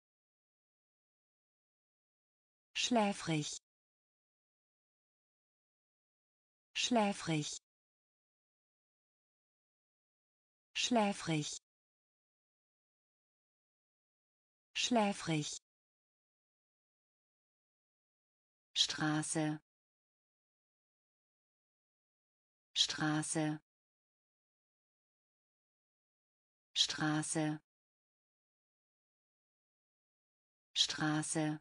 schläfrig schläfrig schläfrig schläfrig Straße Straße Straße Straße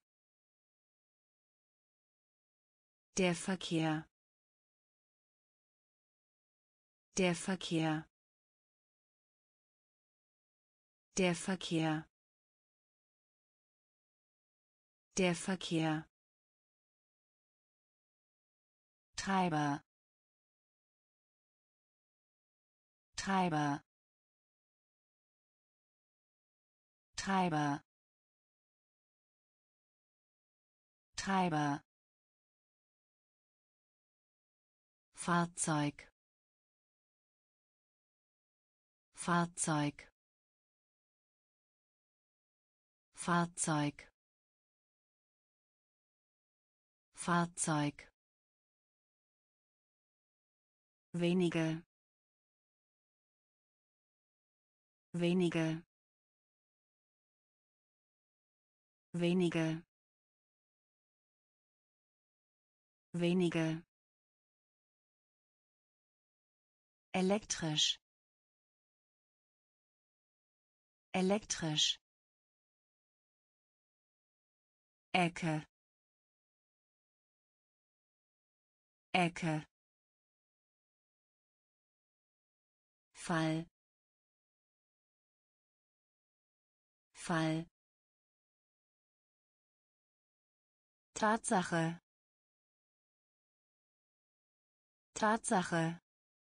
Der Verkehr Der Verkehr Der Verkehr Der Verkehr Treiber Treiber Treiber Treiber Fahrzeug Fahrzeug Fahrzeug Fahrzeug wenige wenige wenige wenige elektrisch elektrisch Ecke Ecke Fall Fall. Tatsache. Tatsache.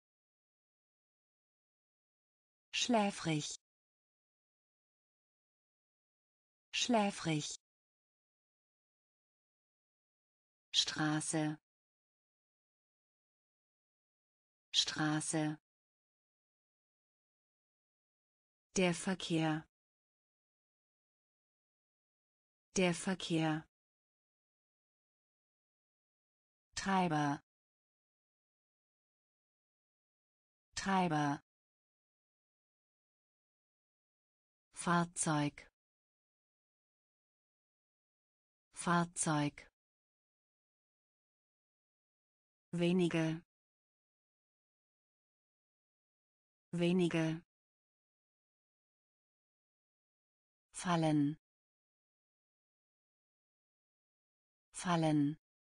Schläfrig. Schläfrig. Straße. Straße. Der Verkehr. Der Verkehr. Treiber. Treiber. Fahrzeug. Fahrzeug. Wenige. Wenige. Fallen. Fallen.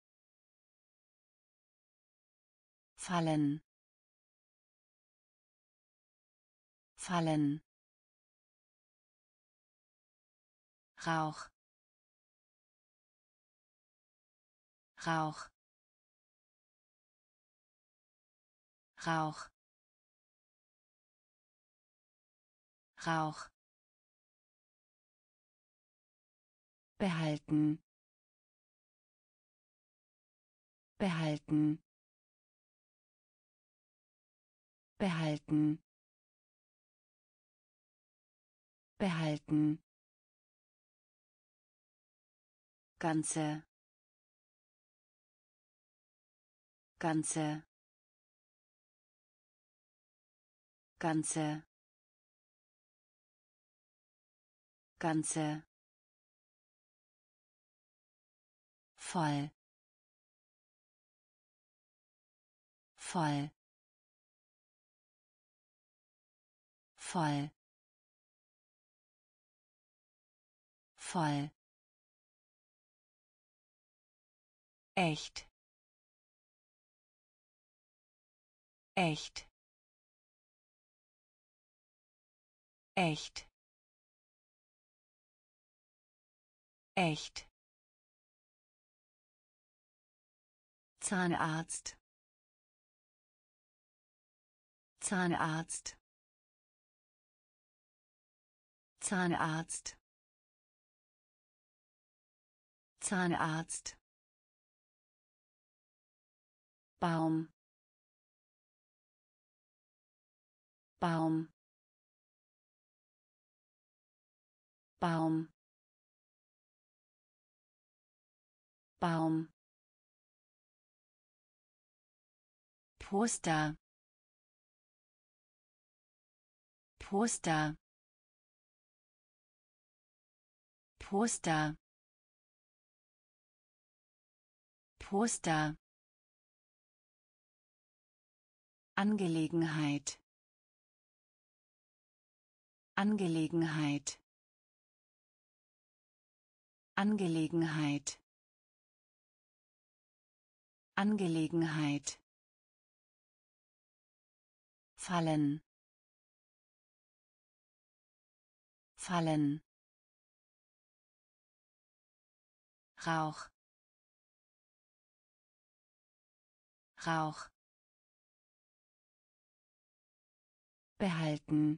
Fallen. Fallen. Rauch. Rauch. Rauch. Rauch. Behalten. Behalten. Behalten. Behalten. Ganze. Ganze. Ganze. Ganze. Voll. Voll. Voll. Voll. Echt. Echt. Echt. Echt. Zahnarzt. Zahnarzt. Zahnarzt. Zahnarzt. Baum. Baum. Baum. Baum. Poster. Poster. Poster. Poster. Angelegenheit. Angelegenheit. Angelegenheit. Angelegenheit. Fallen. Fallen. Rauch. Rauch. Behalten.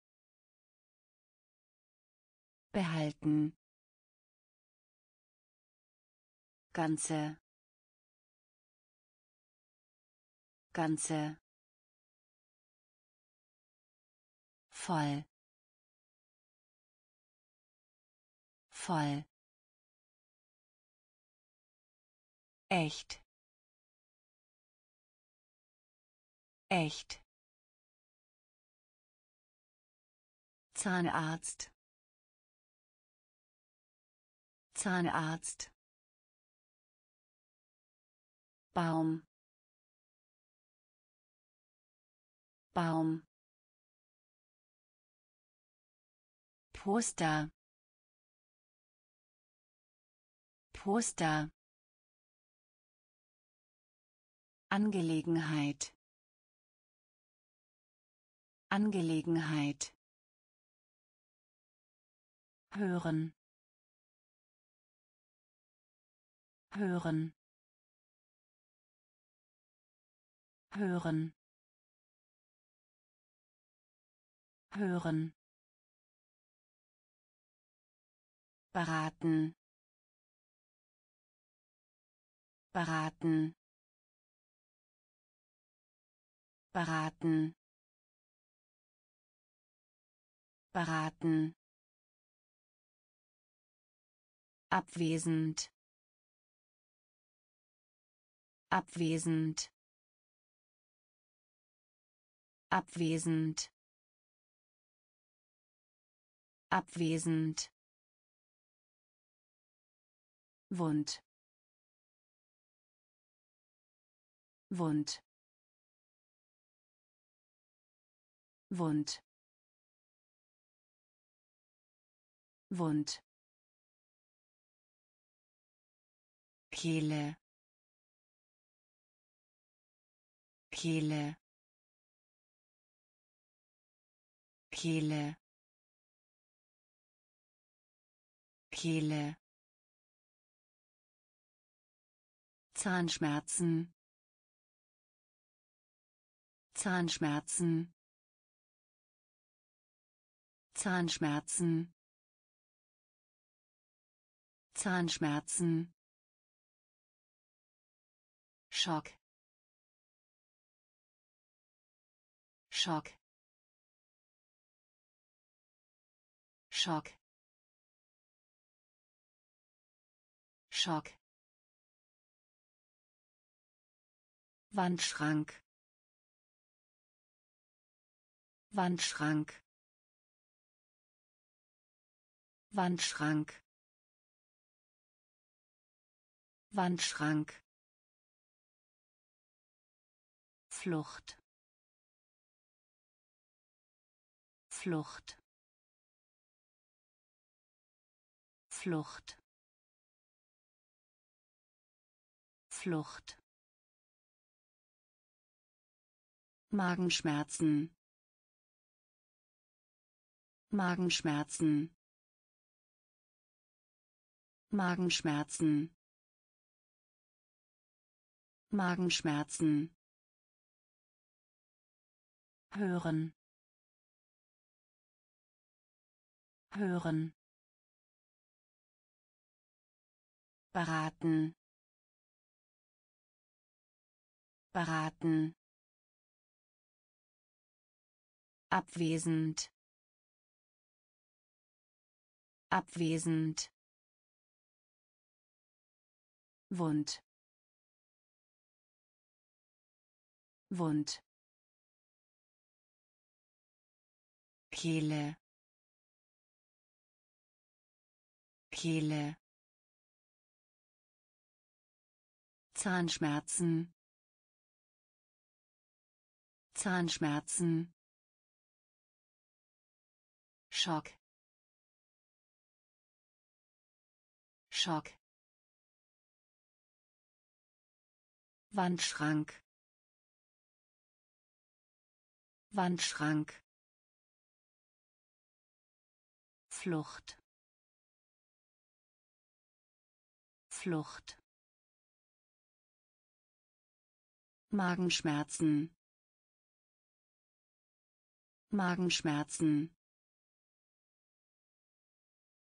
Behalten. Ganze. Ganze. Voll. Voll. Echt. Echt. Zahnarzt. Zahnarzt. Baum. Baum. Poster. Poster. Angelegenheit. Angelegenheit. hören, hören, hören, hören, beraten, beraten, beraten, beraten, abwesend, abwesend, abwesend, abwesend, Wund, Wund, Wund, Wund, Kehle, Kehle, Kehle, Kehle, Zahnschmerzen, Zahnschmerzen, Zahnschmerzen, Zahnschmerzen, Schock, Schock, Schock, Schock, Wandschrank, Wandschrank, Wandschrank, Wandschrank, Flucht, Flucht, Flucht, Flucht, Magenschmerzen, Magenschmerzen, Magenschmerzen, Magenschmerzen, hören, hören, beraten, beraten, abwesend, abwesend, Wund, Wund, Kehle, Kehle, Zahnschmerzen, Zahnschmerzen, Schock, Schock, Wandschrank, Wandschrank, Flucht, Flucht, Magenschmerzen, Magenschmerzen,